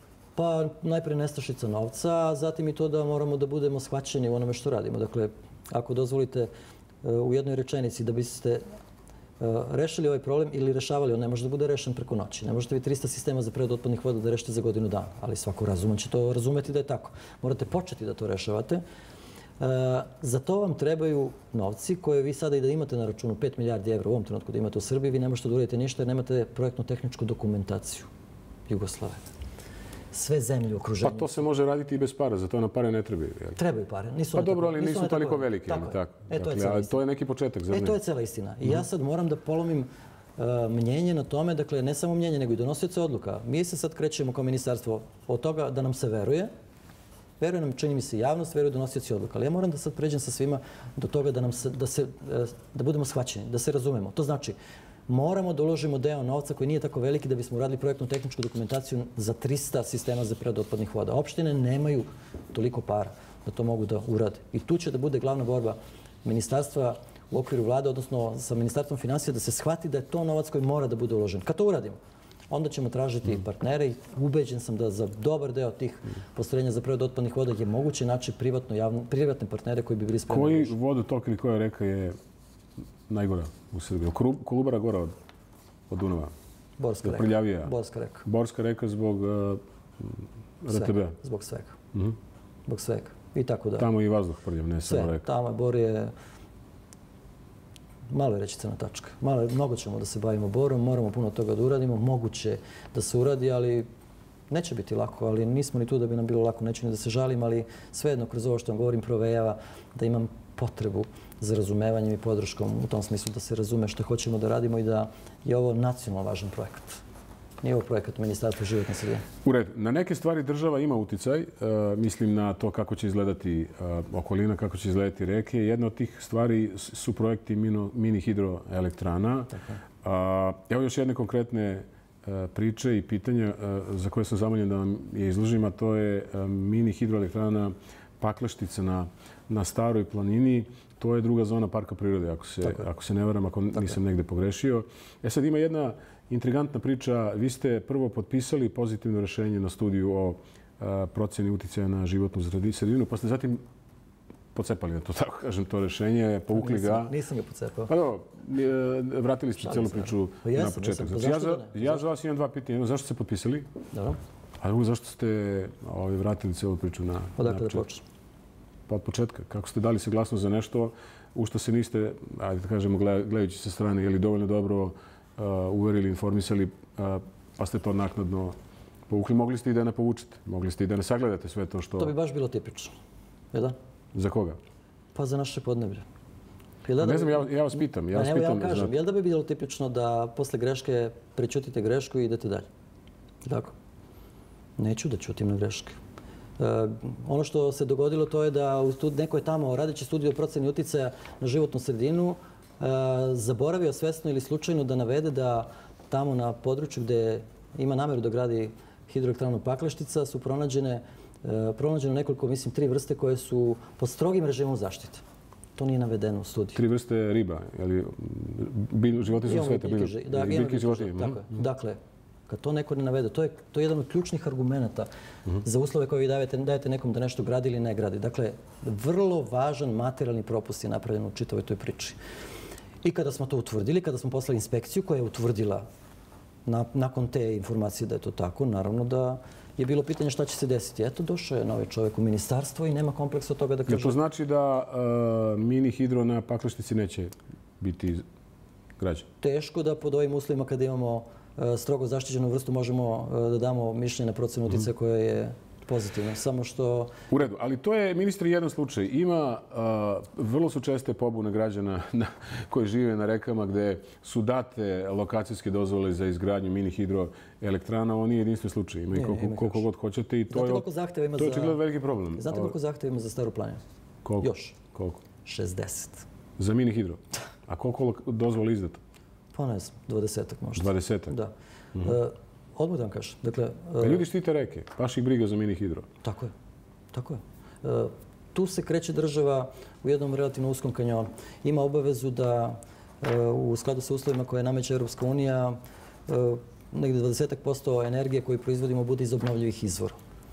Pa najprije nestašica novca, a zatim i to da moramo da budemo shvaćeni u onome što radimo. Dakle, ako dozvolite u jednoj rečenici da biste rešili ovaj problem ili rešavali, on ne može da bude rešen preko noći. Ne možete vi trista sistema za preradu otpadnih voda da rešite za godinu dana, ali svako razuman će to razumeti da je tako. Morate početi da to rešavate. Za to vam trebaju novci koje vi sada i da imate na računu pet milijardi evra u ovom trenutku da imate u Srbiji, vi ne možete da uradite ništa jer nemate projektno-tehničku dokumentaciju Jugoslave. Sve zemlje u okruženju. Pa to se može raditi i bez para, za to na pare ne trebaju. Trebaju pare. Pa dobro, ali nisu toliko velike. To je neki početak za mene. E, to je cela istina. I ja sad moram da polomim mnjenje na tome, dakle, ne samo mnjenje, nego i donosioce odluka. Mi se sad krećemo kao ministarstvo od toga da nam se veruje. Veruje nam, čini mi se, javnost, veruje donosioci odluka. Ali ja moram da sad pređem sa svima do toga da, nam se, da, se, da budemo shvaćeni, da se razumemo. To znači, moramo da uložimo deo novca koji nije tako veliki da bismo uradili projektnu tehničku dokumentaciju za trista sistema za preradu otpadnih voda. Opštine nemaju toliko para da to mogu da urade. I tu će da bude glavna borba ministarstva u okviru vlade, odnosno sa ministarstvom finansija, da se shvati da je to novac koji mora da bude uložen. Kad to uradimo, onda ćemo tražiti partnere i ubeđen sam da za dobar deo tih postrojenja za preradu otpadnih voda je moguće naći privatno, javno, privatne partnere koji bi bili spremni. Koji vodotok ili koja reka je najgora u Srbiji? Kolubara gora od, od Dunava? Borska reka. Prljavija? Borska reka. Borska reka zbog uh, R T B-a? Zbog svega. Mm-hmm. Zbog svega. I tako da. Tamo i vazduh prljav, ne samo reka. Tamo je Bor je malo je reći crna tačka. Malo je, mnogo ćemo da se bavimo Borom, moramo puno toga da uradimo. Moguće da se uradi, ali neće biti lako. Ali nismo ni tu da bi nam bilo lako. Neću ni da se žalim, ali svejedno kroz ovo što vam govorim provejava da imam potrebu za razumevanjem i podrškom u tom smislu da se razume što hoćemo da radimo i da je ovo nacionalno važan projekat. Nije ovo projekat Ministarstva životne sredine. U redu. Na neke stvari država ima uticaj. E, mislim na to kako će izgledati e, okolina, kako će izgledati reke. Jedna od tih stvari su projekti mino, mini hidroelektrana. A, evo još jedne konkretne e, priče i pitanja e, za koje sam zamoljen da vam je izložim, a to je e, mini hidroelektrana Pakleštica na, na Staroj planini. To je druga zona parka prirode, ako se, ako se ne varam, ako Tako nisam negde pogrešio. E sad ima jedna intrigantna priča. Vi ste prvo potpisali pozitivno rešenje na studiju o a, procjeni uticaja na životnu sredinu, pa ste zatim pocepali, da to tako kažem, to rešenje, povukli nisam, ga. Nisam ga pocepao. Pa dobro, vratili ste celu priču pa jesam, na početak. Jesam, znači, ja, za, ja za vas imam dva pitanja. Zašto ste potpisali? Dobro. A drugo, zašto ste ovaj, vratili celu priču na, Odakle na da počnem? Pa od početka. Kako ste dali saglasnost za nešto u što se niste, ajde da kažemo, gledajući sa strane, je li dovoljno dobro uh, uverili, informisali, uh, pa ste to naknadno povukli. Mogli ste i da ne povučete. Mogli ste i da ne sagledate sve to što... To bi baš bilo tipično. Je da? Za koga? Pa za naše podneblje. Da ne znam, ja, ja vas pitam. Ja, vas pa, pitam ja vam kažem, za... je li da bi bilo tipično da posle greške prećutite grešku i idete dalje? Tako? Neću da ćutim na greške. Uh, ono što se dogodilo to je da u stud, neko je tamo radeći studiju o proceni uticaja na životnu sredinu uh, zaboravio svesno ili slučajno da navede da tamo na području gde ima nameru da gradi hidroelektranu Pakleštica su pronađene, uh, pronađeno nekoliko, mislim, tri vrste koje su pod strogim režimom zaštite. To nije navedeno u studiju. Tri vrste riba, ili bil, životinjskog sveta? Biljke, bil, da, biljke životinje. Tako je. Dakle, kad to neko ne navede, to je, to je jedan od ključnih argumenta uh-huh. za uslove koje vi dajete, dajete nekom da nešto gradi ili ne gradi. Dakle, vrlo važan materijalni propust je napravljen u čitavoj toj priči. I kada smo to utvrdili, kada smo poslali inspekciju koja je utvrdila na, nakon te informacije da je to tako, naravno da je bilo pitanje šta će se desiti. Eto, došao je novi čovjek u ministarstvo i nema kompleksa od toga da kaže... Jer to znači da uh, mini hidro na Pakleštici neće biti građen? Teško da pod ovim uslovima kada imamo strogo zaštićenu vrstu možemo da damo mišljenje na procenu uticaja koja je pozitivna. Samo što... U redu, ali to je, ministre, jedan slučaj. Ima, uh, vrlo su česte pobune građana na, koji žive na rekama gde su date lokacijske dozvole za izgradnju mini hidroelektrana. Ovo nije jedinstven slučaj. Ima i koliko, ima koliko god hoćete. I to Znate je, koliko zahtjeva ima to je očigledno za... veliki problem. Znate koliko zahtjeva ima za Staru planinu? Koliko? Još. Koliko? šezdeset. Za mini hidro? A koliko dozvola izdata? Pa ne znam, dvadesetak možda. Dvadesetak? Da. Mm-hmm. uh, odmah da vam kažem. Dakle, uh, ljudi štite reke, baš ih briga za mini hidro. Tako je. Tako je. Uh, tu se kreće država u jednom relativno uskom kanjonu. Ima obavezu da uh, u skladu sa uslovima koje nameće Europska unija uh, negdje dvadeset posto energije koju proizvodimo bude iz obnovljivih izvora.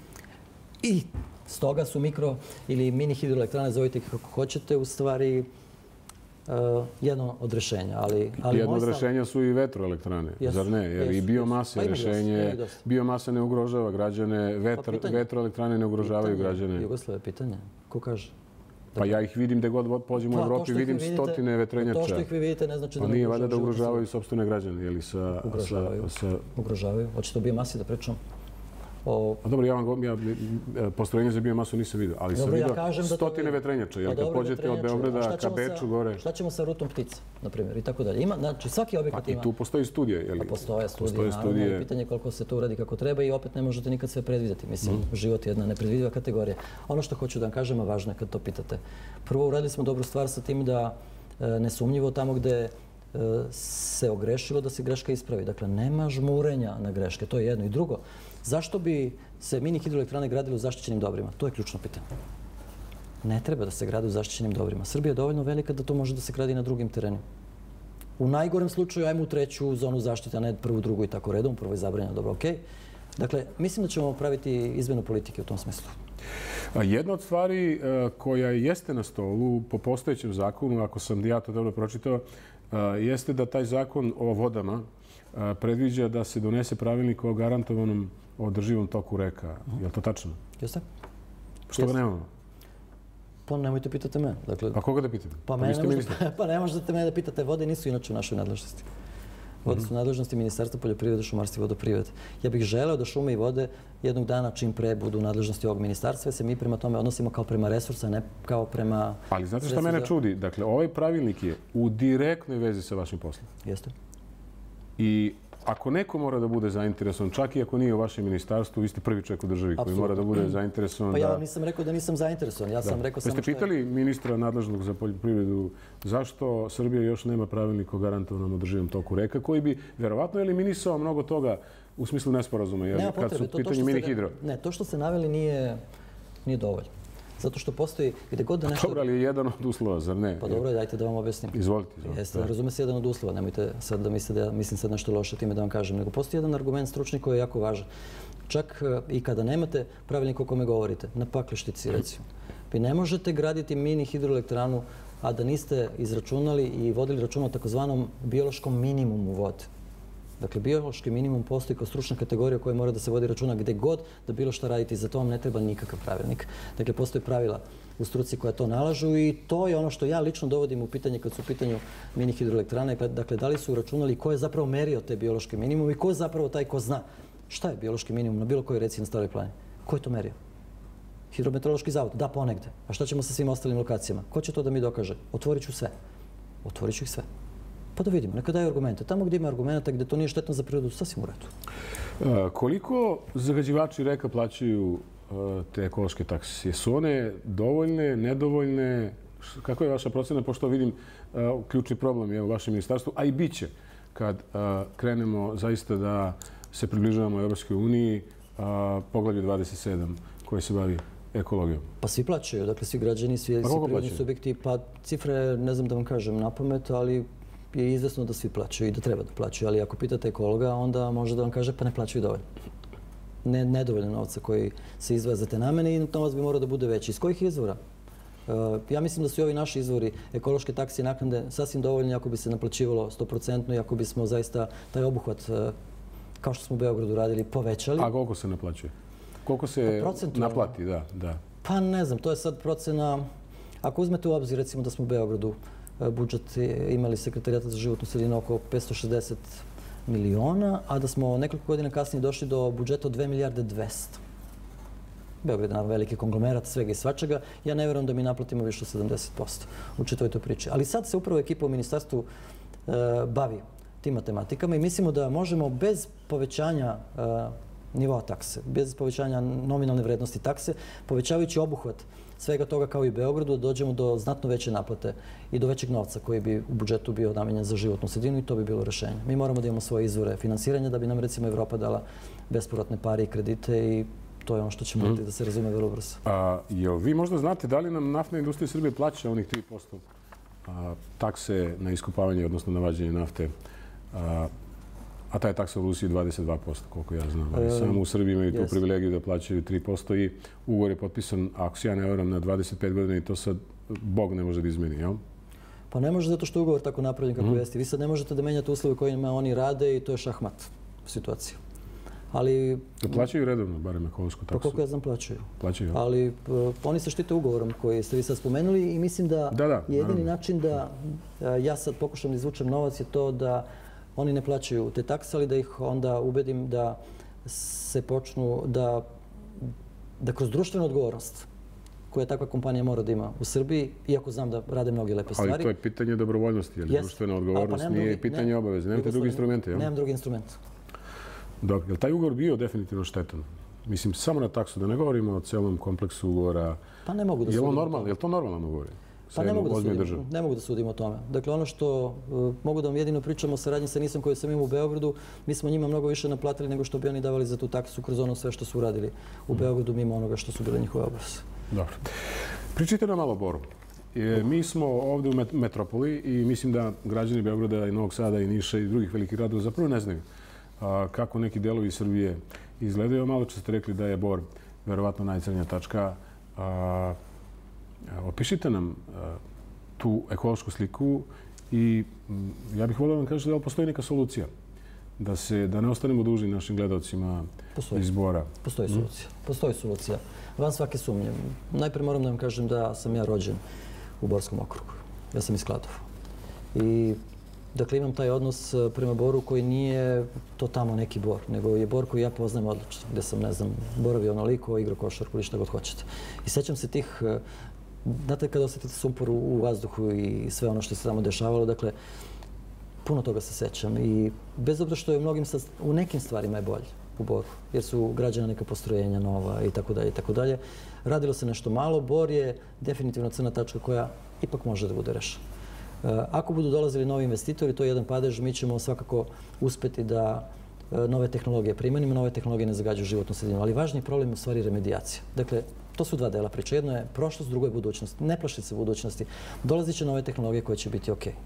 I stoga su mikro ili mini hidroelektrane, zovite kako hoćete, u stvari Uh, jedno od rešenja. Ali, ali jedno od rešenja su i vetroelektrane, jesu, zar ne? Jer jesu, i biomasa je rešenje. Biomasa ne ugrožava građane, vetr, pa vetroelektrane ne ugrožavaju pitanje, građane. Jugoslave, pitanje. Ko kaže? Da pa ja ih vidim gde god pođemo u Evropi, vidim vidite, stotine vetrenjača. To što ih vi vidite ne znači da pa nije valjda da ugrožavaju sopstvene građane. Ili sa, ugrožavaju. Sa, sa... ugrožavaju. Hoćete o biomasi da pričam? O... A dobro, ja vam ja, postrojenje za biomasu nisam vidio, ali dobro, sam ja vidio stotine bi... vetrenjača. Jer kad pođete od Beograda ka Beču gore... Šta ćemo sa rutom ptica, na primjer, i tako dalje? Ima, znači, svaki objekat pa, ima... I tu postoji studija, je li? Pa postoje studije, postoje naravno, studije... pitanje koliko se to uradi kako treba i opet ne možete nikad sve predvidjeti. Mislim, mm. život je jedna nepredvidiva kategorija. Ono što hoću da vam kažem, a važno je kad to pitate. Prvo, uradili smo dobru stvar sa tim da nesumnjivo tamo gde se ogrešilo da se greška ispravi. Dakle, nema žmurenja na greške. To je jedno. I drugo, zašto bi se mini hidroelektrane gradile u zaštićenim dobrima? To je ključno pitanje. Ne treba da se grade u zaštićenim dobrima. Srbija je dovoljno velika da to može da se gradi na drugim terenima. U najgorem slučaju ajmo u treću zonu zaštite, a ne prvu, drugu i tako redom. Prvo je zabranjeno, dobro, okej. Dakle, mislim da ćemo praviti izmenu politike u tom smislu. Jedna od stvari koja jeste na stolu po postojećem zakonu, ako sam ja to dobro pročitao, jeste da taj zakon o vodama predviđa da se donese pravilnik o garantovanom održivom toku reka. Je li to tačno? Jeste. Što ga nemamo? Pa nemojte pitati me. A koga da pitate? Pa ne možete me da pitate. Vode nisu inače u našoj nadležnosti. Vode su nadležnosti Ministarstva poljoprivrede, šumarstva i vodoprivrede. Ja bih želeo da šume i vode jednog dana čim pre budu u nadležnosti ovog ministarstva, jer se mi prema tome odnosimo kao prema resursa, ne kao prema... Ali znate što mene čudi? Dakle, ovaj pravilnik je u direktnoj vezi sa vašim poslom. Jeste. I ako neko mora da bude zainteresovan, čak i ako nije u vašem ministarstvu, vi ste prvi čovjek u državi koji mora da bude zainteresovan. Pa ja vam nisam rekao da nisam zainteresovan. Ja sam rekao samo što je... Jeste pitali ministra nadležnog za poljoprivredu zašto Srbija još nema pravilnik o garantovanom održivom toku reka, koji bi verovatno eliminisao mnogo toga u smislu nesporazuma, jer kad su u pitanju mini hidro? Ne, to što ste naveli nije dovoljno. Zato što postoji gdje god da nešto... Dobro, ali je jedan od uslova, zar ne? Pa dobro, dajte da vam objasnim. Izvolite. izvolite. Jeste, razume se jedan od uslova. Nemojte sad da mislite da ja mislim sad nešto loše time da vam kažem. Nego postoji jedan argument stručni koji je jako važan. Čak i kada nemate pravilnik o kome govorite, na Pakleštici recimo, vi ne možete graditi mini hidroelektranu, a da niste izračunali i vodili račun o takozvanom biološkom minimumu vode. Dakle, biološki minimum postoji kao stručna kategorija koja mora da se vodi računa gde god da bilo šta raditi. Za to vam ne treba nikakav pravilnik. Dakle, postoje pravila u struci koja to nalažu i to je ono što ja lično dovodim u pitanje kad su u pitanju mini hidroelektrane. Dakle, da li su uračunali ko je zapravo merio te biološke minimum i ko je zapravo taj ko zna šta je biološki minimum na bilo kojoj reci na staroj planini. Ko je to merio? Hidrometeorološki zavod? Da, ponegde. A šta ćemo sa svim ostalim lokacijama? Ko će to da mi dokaže? Otvorit ću sve. Otvorit ću ih sve. Pa da vidimo, neka daju argumente. Tamo gdje ima argumenta, gdje to nije štetno za prirodu, sasvim u redu. Koliko zagađivači reka plaćaju te ekološke takse? Jesu one dovoljne, nedovoljne? Kako je vaša procena? Pošto vidim ključni problem je u vašem ministarstvu, a i bit će kad krenemo zaista da se približavamo Evropskoj uniji, poglavlju dvadeset sedam koje se bavi ekologijom. Pa svi plaćaju, dakle svi građani, svi prirodni subjekti. Pa cifre, ne znam da vam kažem na pamet, ali je izvesno da svi plaćaju i da treba da plaćaju. Ali ako pitate ekologa, onda može da vam kaže pa ne plaćaju dovoljno. Nedovoljno novca koji se izdvaja za te namene i novac bi morao da bude veći. Iz kojih izvora? Ja mislim da su i ovi naši izvori ekološke takse i naknade sasvim dovoljni ako bi se naplaćivalo sto posto i ako bismo zaista taj obuhvat, kao što smo u Beogradu radili, povećali. A koliko se naplaćuje? Koliko se naplati? Da, da. Pa ne znam, to je sad procena. Ako uzmete u obzir, recimo da smo u Beogradu budžet imali sekretarijata za životnu sredinu oko petsto šezdeset miliona, a da smo nekoliko godina kasnije došli do budžeta od dve milijarde dvesta. Beograd je veliki konglomerat svega i svačega. Ja ne vjerujem da mi naplatimo više od sedamdeset posto u čitavoj toj priči. Ali sad se upravo ekipa u ministarstvu bavi tim matematikama i mislimo da možemo bez povećanja nivoa takse, bez povećanja nominalne vrednosti takse, povećavajući obuhvat svega toga kao i Beogradu, dođemo do znatno veće naplate i do većeg novca koji bi u budžetu bio namenjen za životnu sredinu i to bi bilo rešenje. Mi moramo da imamo svoje izvore finansiranja da bi nam recimo Evropa dala bespovratne pare i kredite i to je ono što će morati da se razume vrlo brzo. Jel vi možda znate da li nam naftna industrija Srbije plaća onih tri posto takse na iskopavanje, odnosno na vađenje nafte, a ta je taksa u Rusiji dvadeset dva posto, koliko ja znam. Samo u Srbiji imaju tu privilegiju da plaćaju tri posto i ugovor je potpisan, ako se ja ne varam, na dvadeset pet godina i to sad Bog ne može da izmeni, jel? Pa ne može zato što je ugovor tako napravljen kako jeste. Vi sad ne možete da menjate uslove kojima oni rade i to je šahmat situacija. Ali... Plaćaju redovno, barem ekološku taksu? Pa koliko ja znam, plaćaju. Plaćaju, jel? Ali oni se štite ugovorom koji ste vi sad spomenuli i mislim da jedini način da ja sad pokušam da izvučem novac je to da oni ne plaćaju te takse, ali da ih onda ubedim da se počnu da, da kroz društvenu odgovornost koja takva kompanija mora da ima u Srbiji, iako znam da rade mnoge lepe stvari. Ali to je pitanje dobrovoljnosti, jer društvena odgovornost nije pitanje obaveze. Nemate drugi instrumente, jel? Nemam drugi instrument. Dobro, je li taj ugovor bio definitivno štetan? Mislim, samo na taksu, da ne govorimo o celom kompleksu ugovora. Pa ne mogu da se... Je li to normalan ugovor? Pa ne mogu, da sudim, ne mogu da sudim o tome. Dakle, ono što uh, mogu da vam jedino pričamo o saradnji sa NIS-om koju sam imao u Beogradu, mi smo njima mnogo više naplatili nego što bi oni davali za tu taksu kroz ono sve što su uradili u Beogradu mimo onoga što su bile njihove obaveze. Dobro. Pričajte nam malo o Boru. E, mi smo ovde u metropoli i mislim da građani Beograda i Novog Sada i Niša i drugih velikih gradova zapravo ne znaju a, kako neki delovi Srbije izgledaju. Malo čas ste rekli da je Bor verovatno najcrnija tačka. A, Opišite nam tu ekološku sliku i ja bih volio da vam kažete da li postoji neka solucija da se da ne ostanemo dužni našim gledalcima iz Bora. Postoji solucija. Postoji solucija. Van svake sumnje. Najpre moram da vam kažem da sam ja rođen u Borskom okrugu. Ja sam iz Kladova. I dakle imam taj odnos prema Boru koji nije to tamo neki Bor, nego je Bor koji ja poznajem odlično, gde sam, ne znam, boravio onoliko, igrao košarku ili šta god hoćete. I sećam se tih, znate kada osjetite sumpor u vazduhu i sve ono što se tamo dešavalo, dakle, puno toga se sećam. I bez obzira što je u mnogim, u nekim stvarima je bolje u Boru, jer su građana neka postrojenja nova i tako dalje i tako dalje. Radilo se nešto malo, Bor je definitivno crna tačka koja ipak može da bude rešena. Ako budu dolazili novi investitori, to je jedan padež, mi ćemo svakako uspeti da nove tehnologije primenimo, nove tehnologije ne zagađuju životnu sredinu. Ali važni problem je u stvari remedijacija. Dakle, to su dva dela priče. Jedno je prošlost, drugo je budućnost. Ne plašite se budućnosti. Dolazit će nove tehnologije koje će biti okej.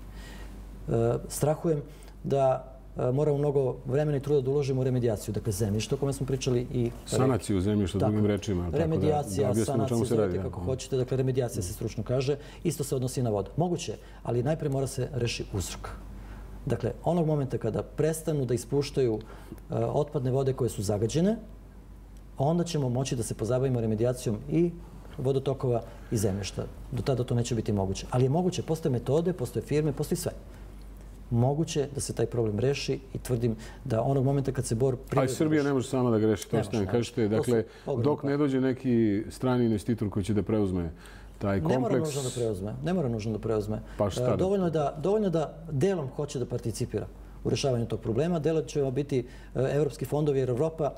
Strahujem da moramo mnogo vremena i truda da uložimo u remedijaciju. Dakle, zemljište o kome smo pričali i... Sanaciju zemljišta, drugim rečima. Remedijacija, sanacija, zovete kako hoćete. Dakle, remedijacija se stručno kaže. Isto se odnosi i na vodu. Moguće, ali najpre mora se reši uzrok. Dakle, onog momenta kada prestanu da ispuštaju otpadne vode koje su zagađene, onda ćemo moći da se pozabavimo remedijacijom i vodotokova i zemljišta. Do tada to neće biti moguće. Ali je moguće, postoje metode, postoje firme, postoji sve. Moguće da se taj problem reši i tvrdim da onog momenta kad se Bor... A i Srbija ne može sama da ga reši, to što ne kažete. Dakle, dok ne dođe neki strani investitor koji će da preuzme taj kompleks... Ne mora nužno da preuzme. Ne mora nužno da preuzme. Pa šta? Dovoljno da delom hoće da participira u rešavanju tog problema. Delom će biti evropski fondovi jer Evropa,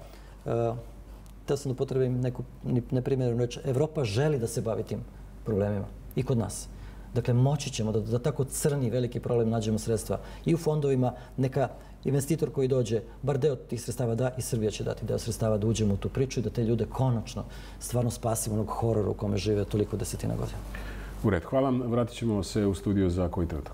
da sam da potrebim neku neprimjerenu reč, Evropa želi da se bavi tim problemima i kod nas. Dakle, moći ćemo da, da tako crni veliki problem nađemo sredstva i u fondovima. Neka investitor koji dođe, bar deo tih sredstava da, i Srbija će dati deo sredstava da uđemo u tu priču i da te ljude konačno stvarno spasimo onog horora u kome žive toliko desetina godina. U red, hvala vam. Vratit ćemo se u studio za koji trenutak.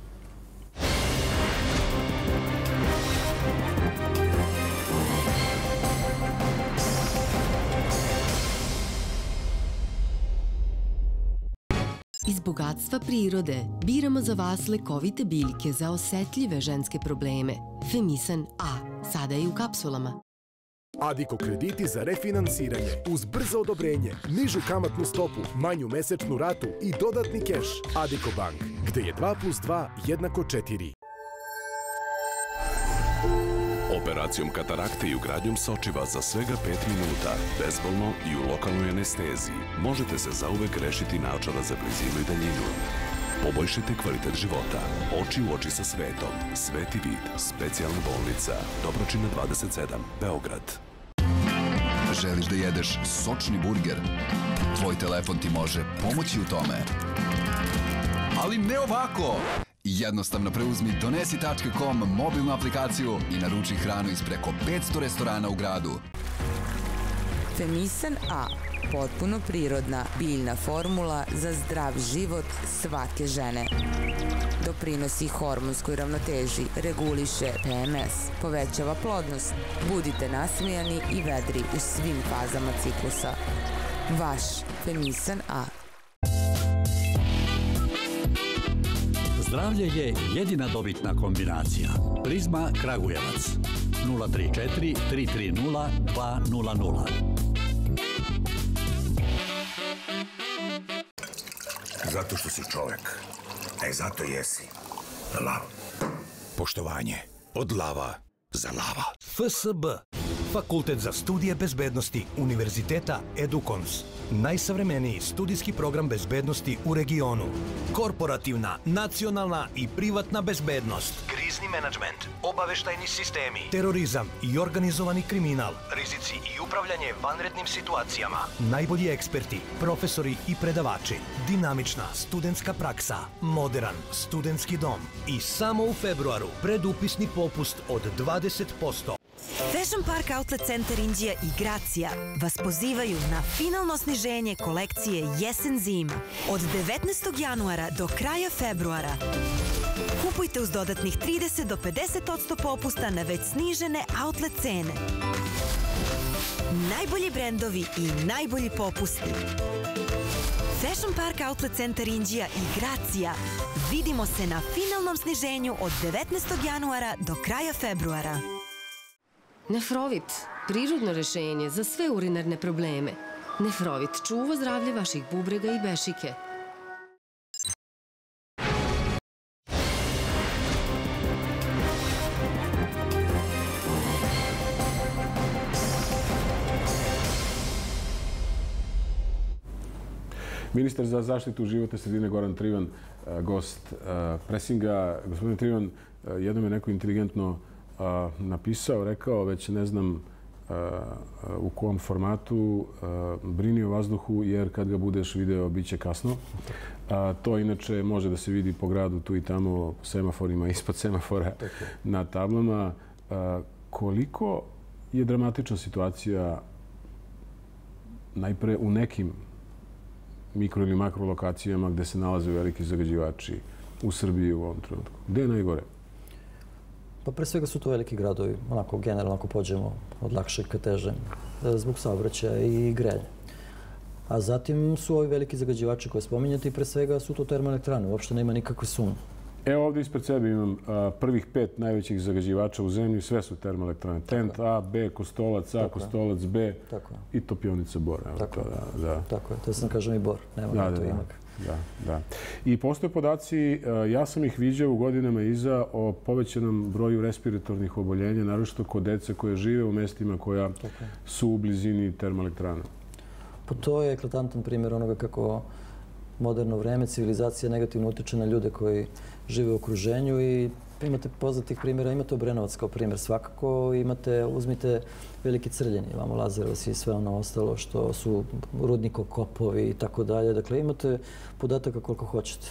Iz bogatstva prirode biramo za vas lekovite biljke za osetljive ženske probleme. Femisan A, sada i u kapsulama. Adiko krediti za refinansiranje uz brzo odobrenje, nižu kamatnu stopu, manju mesečnu ratu i dodatni keš. Adiko Bank, gde je dva plus dva jednako četiri. Operacijom katarakte i ugradnjom sočiva za svega pet minuta, bezbolno i u lokalnoj anesteziji, možete se zauvek rešiti naočara za blizinu i daljinu. Poboljšajte kvalitet života. Oči u oči sa svetom. Sveti vid. Specijalna bolnica. Dobročina dvadeset sedam. Beograd. Želiš da jedeš sočni burger? Tvoj telefon ti može pomoći u tome. Ali ne ovako! Jednostavno preuzmi donesi tačka com mobilnu aplikaciju i naruči hranu iz preko petsto restorana u gradu. Femisan A. Potpuno prirodna biljna formula za zdrav život svake žene. Doprinosi hormonskoj ravnoteži, reguliše P M S, povećava plodnost. Budite nasmejani i vedri u svim fazama ciklusa. Vaš Femisan A. Zdravlje je jedina dobitna kombinacija. Prizma Kragujevac. nula tri četiri tri tri nula dva nula nula. Zato što si čovek. E, zato jesi. Lav. Poštovanje. Od lava za lava. F S B. Fakultet za studije bezbednosti Univerziteta Edukons. Najsavremeniji studijski program bezbednosti u regionu. Korporativna, nacionalna i privatna bezbednost. Krizni menadžment, obaveštajni sistemi, terorizam i organizovani kriminal, rizici i upravljanje vanrednim situacijama. Najbolji eksperti, profesori i predavači. Dinamična studentska praksa, moderan studentski dom i samo u februaru predupisni popust od dvadeset posto. Fashion Park Outlet Center Inđija i Gracija vas pozivaju na finalno sniženje kolekcije Jesen-zima od devetnaestog januara do kraja februara. Kupujte uz dodatnih trideset do pedeset odsto popusta na već snižene outlet cene. Najbolji brendovi i najbolji popusti. Fashion Park Outlet Center Inđija i Gracija. Vidimo se na finalnom sniženju od devetnaestog januara do kraja februara. Nefrovit, prirodno rešenje za sve urinarne probleme. Nefrovit čuva zdravlje vaših bubrega i bešike. Ministar za zaštitu životne sredine Goran Trivan, gost Presinga. Gospodine Trivan, jednom je neko inteligentno napisao, rekao, već ne znam u kom formatu, brini o vazduhu jer kad ga budeš video bit će kasno. To inače može da se vidi po gradu tu i tamo, semaforima, ispod semafora, na tablama. Koliko je dramatična situacija najpre u nekim mikro ili makro lokacijama gde se nalaze veliki zagađivači u Srbiji u ovom trenutku? Gde je najgore? Pa pre svega su to veliki gradovi, onako generalno ako pođemo od lakšeg ka težem, zbog saobraćaja i grejanja. A zatim su ovi veliki zagađivači koje spominjate i pre svega su to termoelektrane, uopšte nema nikakve sumnje. Evo ovdje ispred sebe imam prvih pet najvećih zagađivača u zemlji, sve su termoelektrane. Tent A, B, Kostolac A, Kostolac B i Topionica Bor. Tako je, to sam kažem i Bor, nema to imak. Da, da. I postoje podaci, ja sam ih viđao u godinama iza o povećanom broju respiratornih oboljenja, naročito kod dece koje žive u mestima koja su u blizini termoelektrana. Pa to je eklatantan primjer onoga kako moderno vreme, civilizacija negativno utiče na ljude koji žive u okruženju i imate poznatih primjera, imate Obrenovac kao primjer svakako, imate, uzmite Veliki Crljenje, imamo Lazarevac i sve ono ostalo što su rudnikokopovi i tako dalje. Dakle, imate podataka koliko hoćete.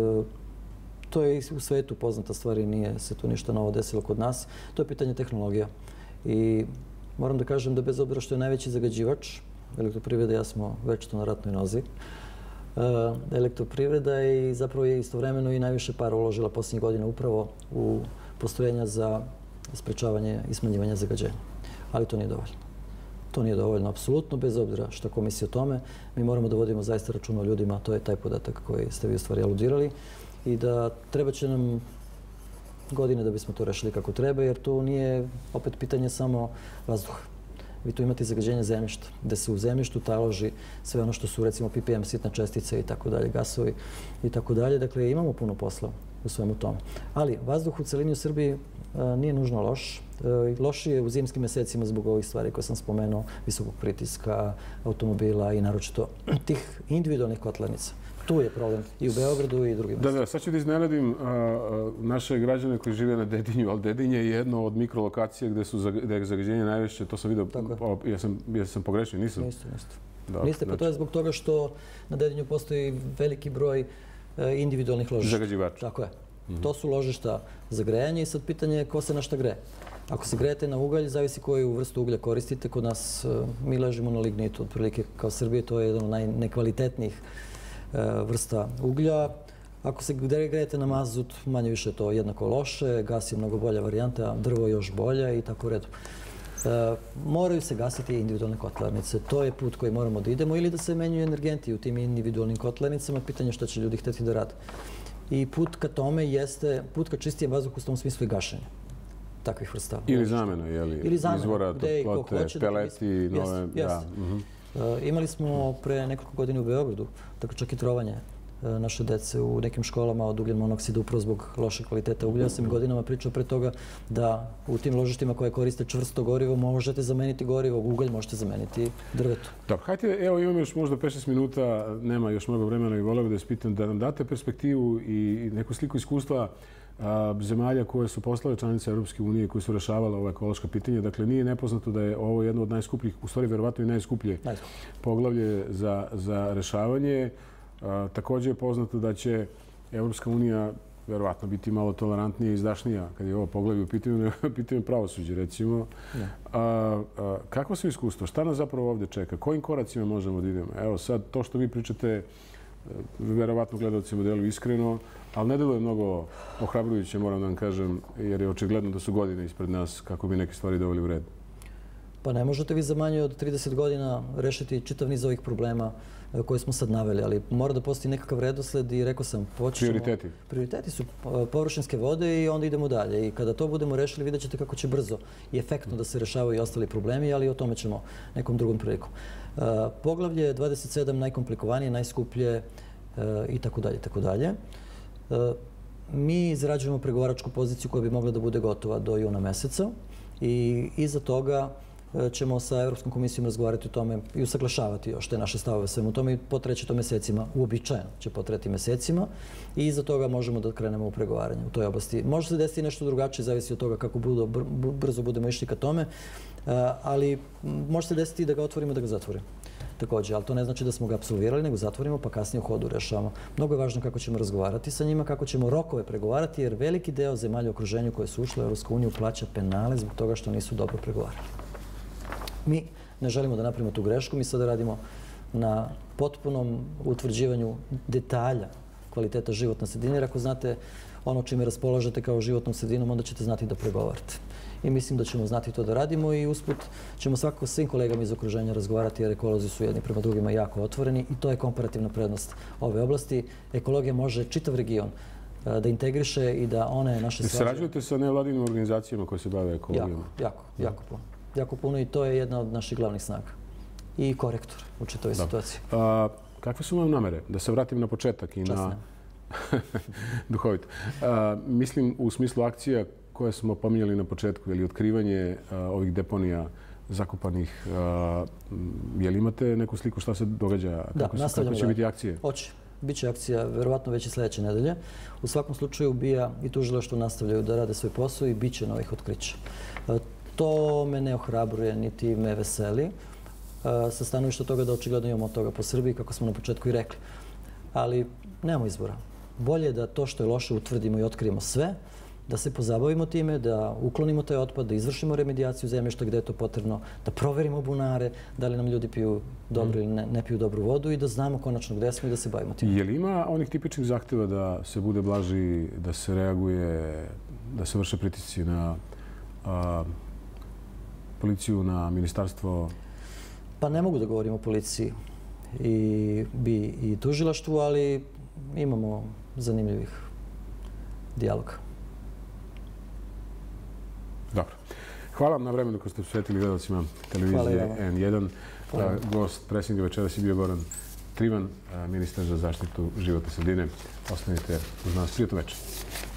To je u svetu poznata stvar i nije se tu ništa novo desilo kod nas. To je pitanje tehnologija. I moram da kažem da bez obzira što je najveći zagađivač, elektroprivreda, ja smo večito na ratnoj nozi, elektroprivreda i zapravo je istovremeno i najviše para uložila posljednjih godina upravo u postrojenja za sprečavanje i smanjivanje zagađenja. Ali to nije dovoljno. To nije dovoljno, apsolutno, bez obzira što ko misli o tome. Mi moramo da vodimo zaista računa o ljudima, to je taj podatak koji ste vi u stvari aludirali i da treba će nam godine da bismo to rešili kako treba, jer to nije opet pitanje samo vazduha. Vi tu imate zagađenje zemljišta, gde se u zemljištu taloži sve ono što su, recimo, P P M, sitne čestice i tako dalje, gasovi i tako dalje. Dakle, imamo puno posla u svemu tome. Ali vazduh u celini u Srbiji nije nužno loš. Loš je u zimskim mesecima zbog ovih stvari koje sam spomenuo, visokog pritiska, automobila i naročito tih individualnih kotlarnica. Tu je problem i u Beogradu i drugim mestima. Da, da, sad ću da iznenadim naše građane koji žive na Dedinju, ali Dedinje je jedno od mikrolokacija gde je zagađenje najveće. To sam vidio, ja sam pogrešio, nisam? Niste, niste. Niste, pa to je zbog toga što na Dedinju postoji veliki broj individualnih ložišta. Zagađivača. Tako je. To su ložišta za grejanje i sad pitanje je ko se na šta greje. Ako se grejete na ugalj, zavisi koju vrstu uglja koristite. Kod nas mi ležimo na lignitu, otprilike kao Srbije, to je jedan od najnekvalitetnijih vrsta uglja. Ako se grejete na mazut, manje više je to jednako loše, gas je mnogo bolja varijanta, drvo je još bolja i tako u redu. Moraju se gasiti individualne kotlarnice. To je put koji moramo da idemo ili da se menjuju energenti u tim individualnim kotlarnicama. Pitanje što će ljudi hteti da rade. I put ka tome jeste, put ka čistijem vazduhu u tom smislu i gašenje takvih vrsta. Ili zamena, jeli, izvora, toplote, peleti, nove... Imali smo pre nekoliko godina u Beogradu, tako čak i trovanje naše dece u nekim školama od ugljen monoksida upravo zbog loše kvalitete uglja. Ja sam godinama pričao pre toga da u tim ložištima koje koriste čvrsto gorivo možete zameniti gorivo, ugalj možete zameniti drvetu. Dobro, hajde, evo imam još možda pet šest minuta, nema još mnogo vremena i voleo bih da vas pitam da nam date perspektivu i neku sliku iskustva zemalja koje su postale članice Europske unije, koje su rešavale ova ekološka pitanja. Dakle, nije nepoznato da je ovo jedno od najskupljih, u stvari verovatno i najskuplje poglavlje za, za rešavanje. Također je poznato da će Europska unija verovatno biti malo tolerantnija i izdašnija kad je ovo poglavlje u pitanju, pitanju pravosuđe, recimo. A, a, kakva su iskustva? Šta nas zapravo ovdje čeka? Kojim koracima možemo da idemo? Evo sad, to što vi pričate, verovatno gledalcima deluju iskreno, ali ne deluje mnogo ohrabrujuće, moram da vam kažem, jer je očigledno da su godine ispred nas kako bi neke stvari doveli u red. Pa ne možete vi za manje od trideset godina rešiti čitav niz ovih problema koje smo sad naveli, ali mora da postoji nekakav redosled i rekao sam, počnemo... Prioriteti? Prioriteti su površinske vode i onda idemo dalje. I kada to budemo rešili, vidjet ćete kako će brzo i efektno da se rešavaju i ostali problemi, ali o tome ćemo nekom drugom prilikom. Poglavlje dvadeset sedam najkomplikovanije, najskuplje i tako dalje, tako dalje. Mi izrađujemo pregovaračku poziciju koja bi mogla da bude gotova do juna meseca i iza toga ćemo sa Europskom komisijom razgovarati o tome i usaglašavati još te naše stavove svemu tome i potreći to mesecima, uobičajeno će potreti mesecima i iza toga možemo da krenemo u pregovaranje u toj oblasti. Može se desiti nešto drugačije, zavisi od toga kako brzo budemo išli ka tome, ali može se desiti da ga otvorimo, da ga zatvorimo. Također, ali to ne znači da smo ga apsolvirali, nego zatvorimo pa kasnije u hodu rešavamo. Mnogo je važno kako ćemo razgovarati sa njima, kako ćemo rokove pregovarati, jer veliki deo zemalja u okruženju koje su ušle u Europsku uniju plaća penale zbog toga što nisu dobro pregovarali. Mi ne želimo da napravimo tu grešku, mi sada radimo na potpunom utvrđivanju detalja kvaliteta životne sredine, jer ako znate ono čime raspolažete kao životnom sredinom, onda ćete znati da pregovarate. I mislim da ćemo znati to da radimo i usput ćemo svakako svim kolegama iz okruženja razgovarati, jer ekolozi su jedni prema drugima jako otvoreni i to je komparativna prednost ove oblasti. Ekologija može čitav region da integriše i da one naše svađe... Sarađujete sa nevladinim organizacijama koje se bave ekologijom? Jako, jako, jako puno. Jako puno i to je jedna od naših glavnih snaga. I korektor u čitavoj situaciji. Kakve su vam namere? Da se vratim na početak i na... Duhovito. Mislim u smislu akcija koje smo pominjali na početku, je li otkrivanje ovih deponija zakopanih. Je li imate neku sliku šta se događa? Da, nastavljamo. Kako će biti akcije? Hoće. Biće akcija verovatno već i sljedeće nedelje. U svakom slučaju B I A i tužilaštvo nastavljaju da rade svoj posao i bit će novih otkrića. To me ne ohrabruje, niti me veseli. Sa stanovišta toga da očigledno imamo od toga po Srbiji, kako smo na početku i rekli. Ali nemamo izbora. Bolje je da to što je loše utvrdimo i otkrijemo sve, da se pozabavimo time, da uklonimo taj otpad, da izvršimo remedijaciju zemljišta gde je to potrebno, da proverimo bunare, da li nam ljudi piju dobro ili ne, ne piju dobru vodu i da znamo konačno gde smo i da se bavimo time. Je li ima onih tipičnih zahtjeva da se bude blaži, da se reaguje, da se vrše pritisci na a, policiju, na ministarstvo? Pa ne mogu da govorim o policiji i, bi, i tužilaštvu, ali imamo zanimljivih dijaloga. Dobro. Hvala vam na vremenu koji ste posvetili gledalcima televizije N jedan. Gost predsjednika večeras je bio Goran Trivan, ministar za zaštitu životne sredine. Ostanite uz nas. Prijatno večer.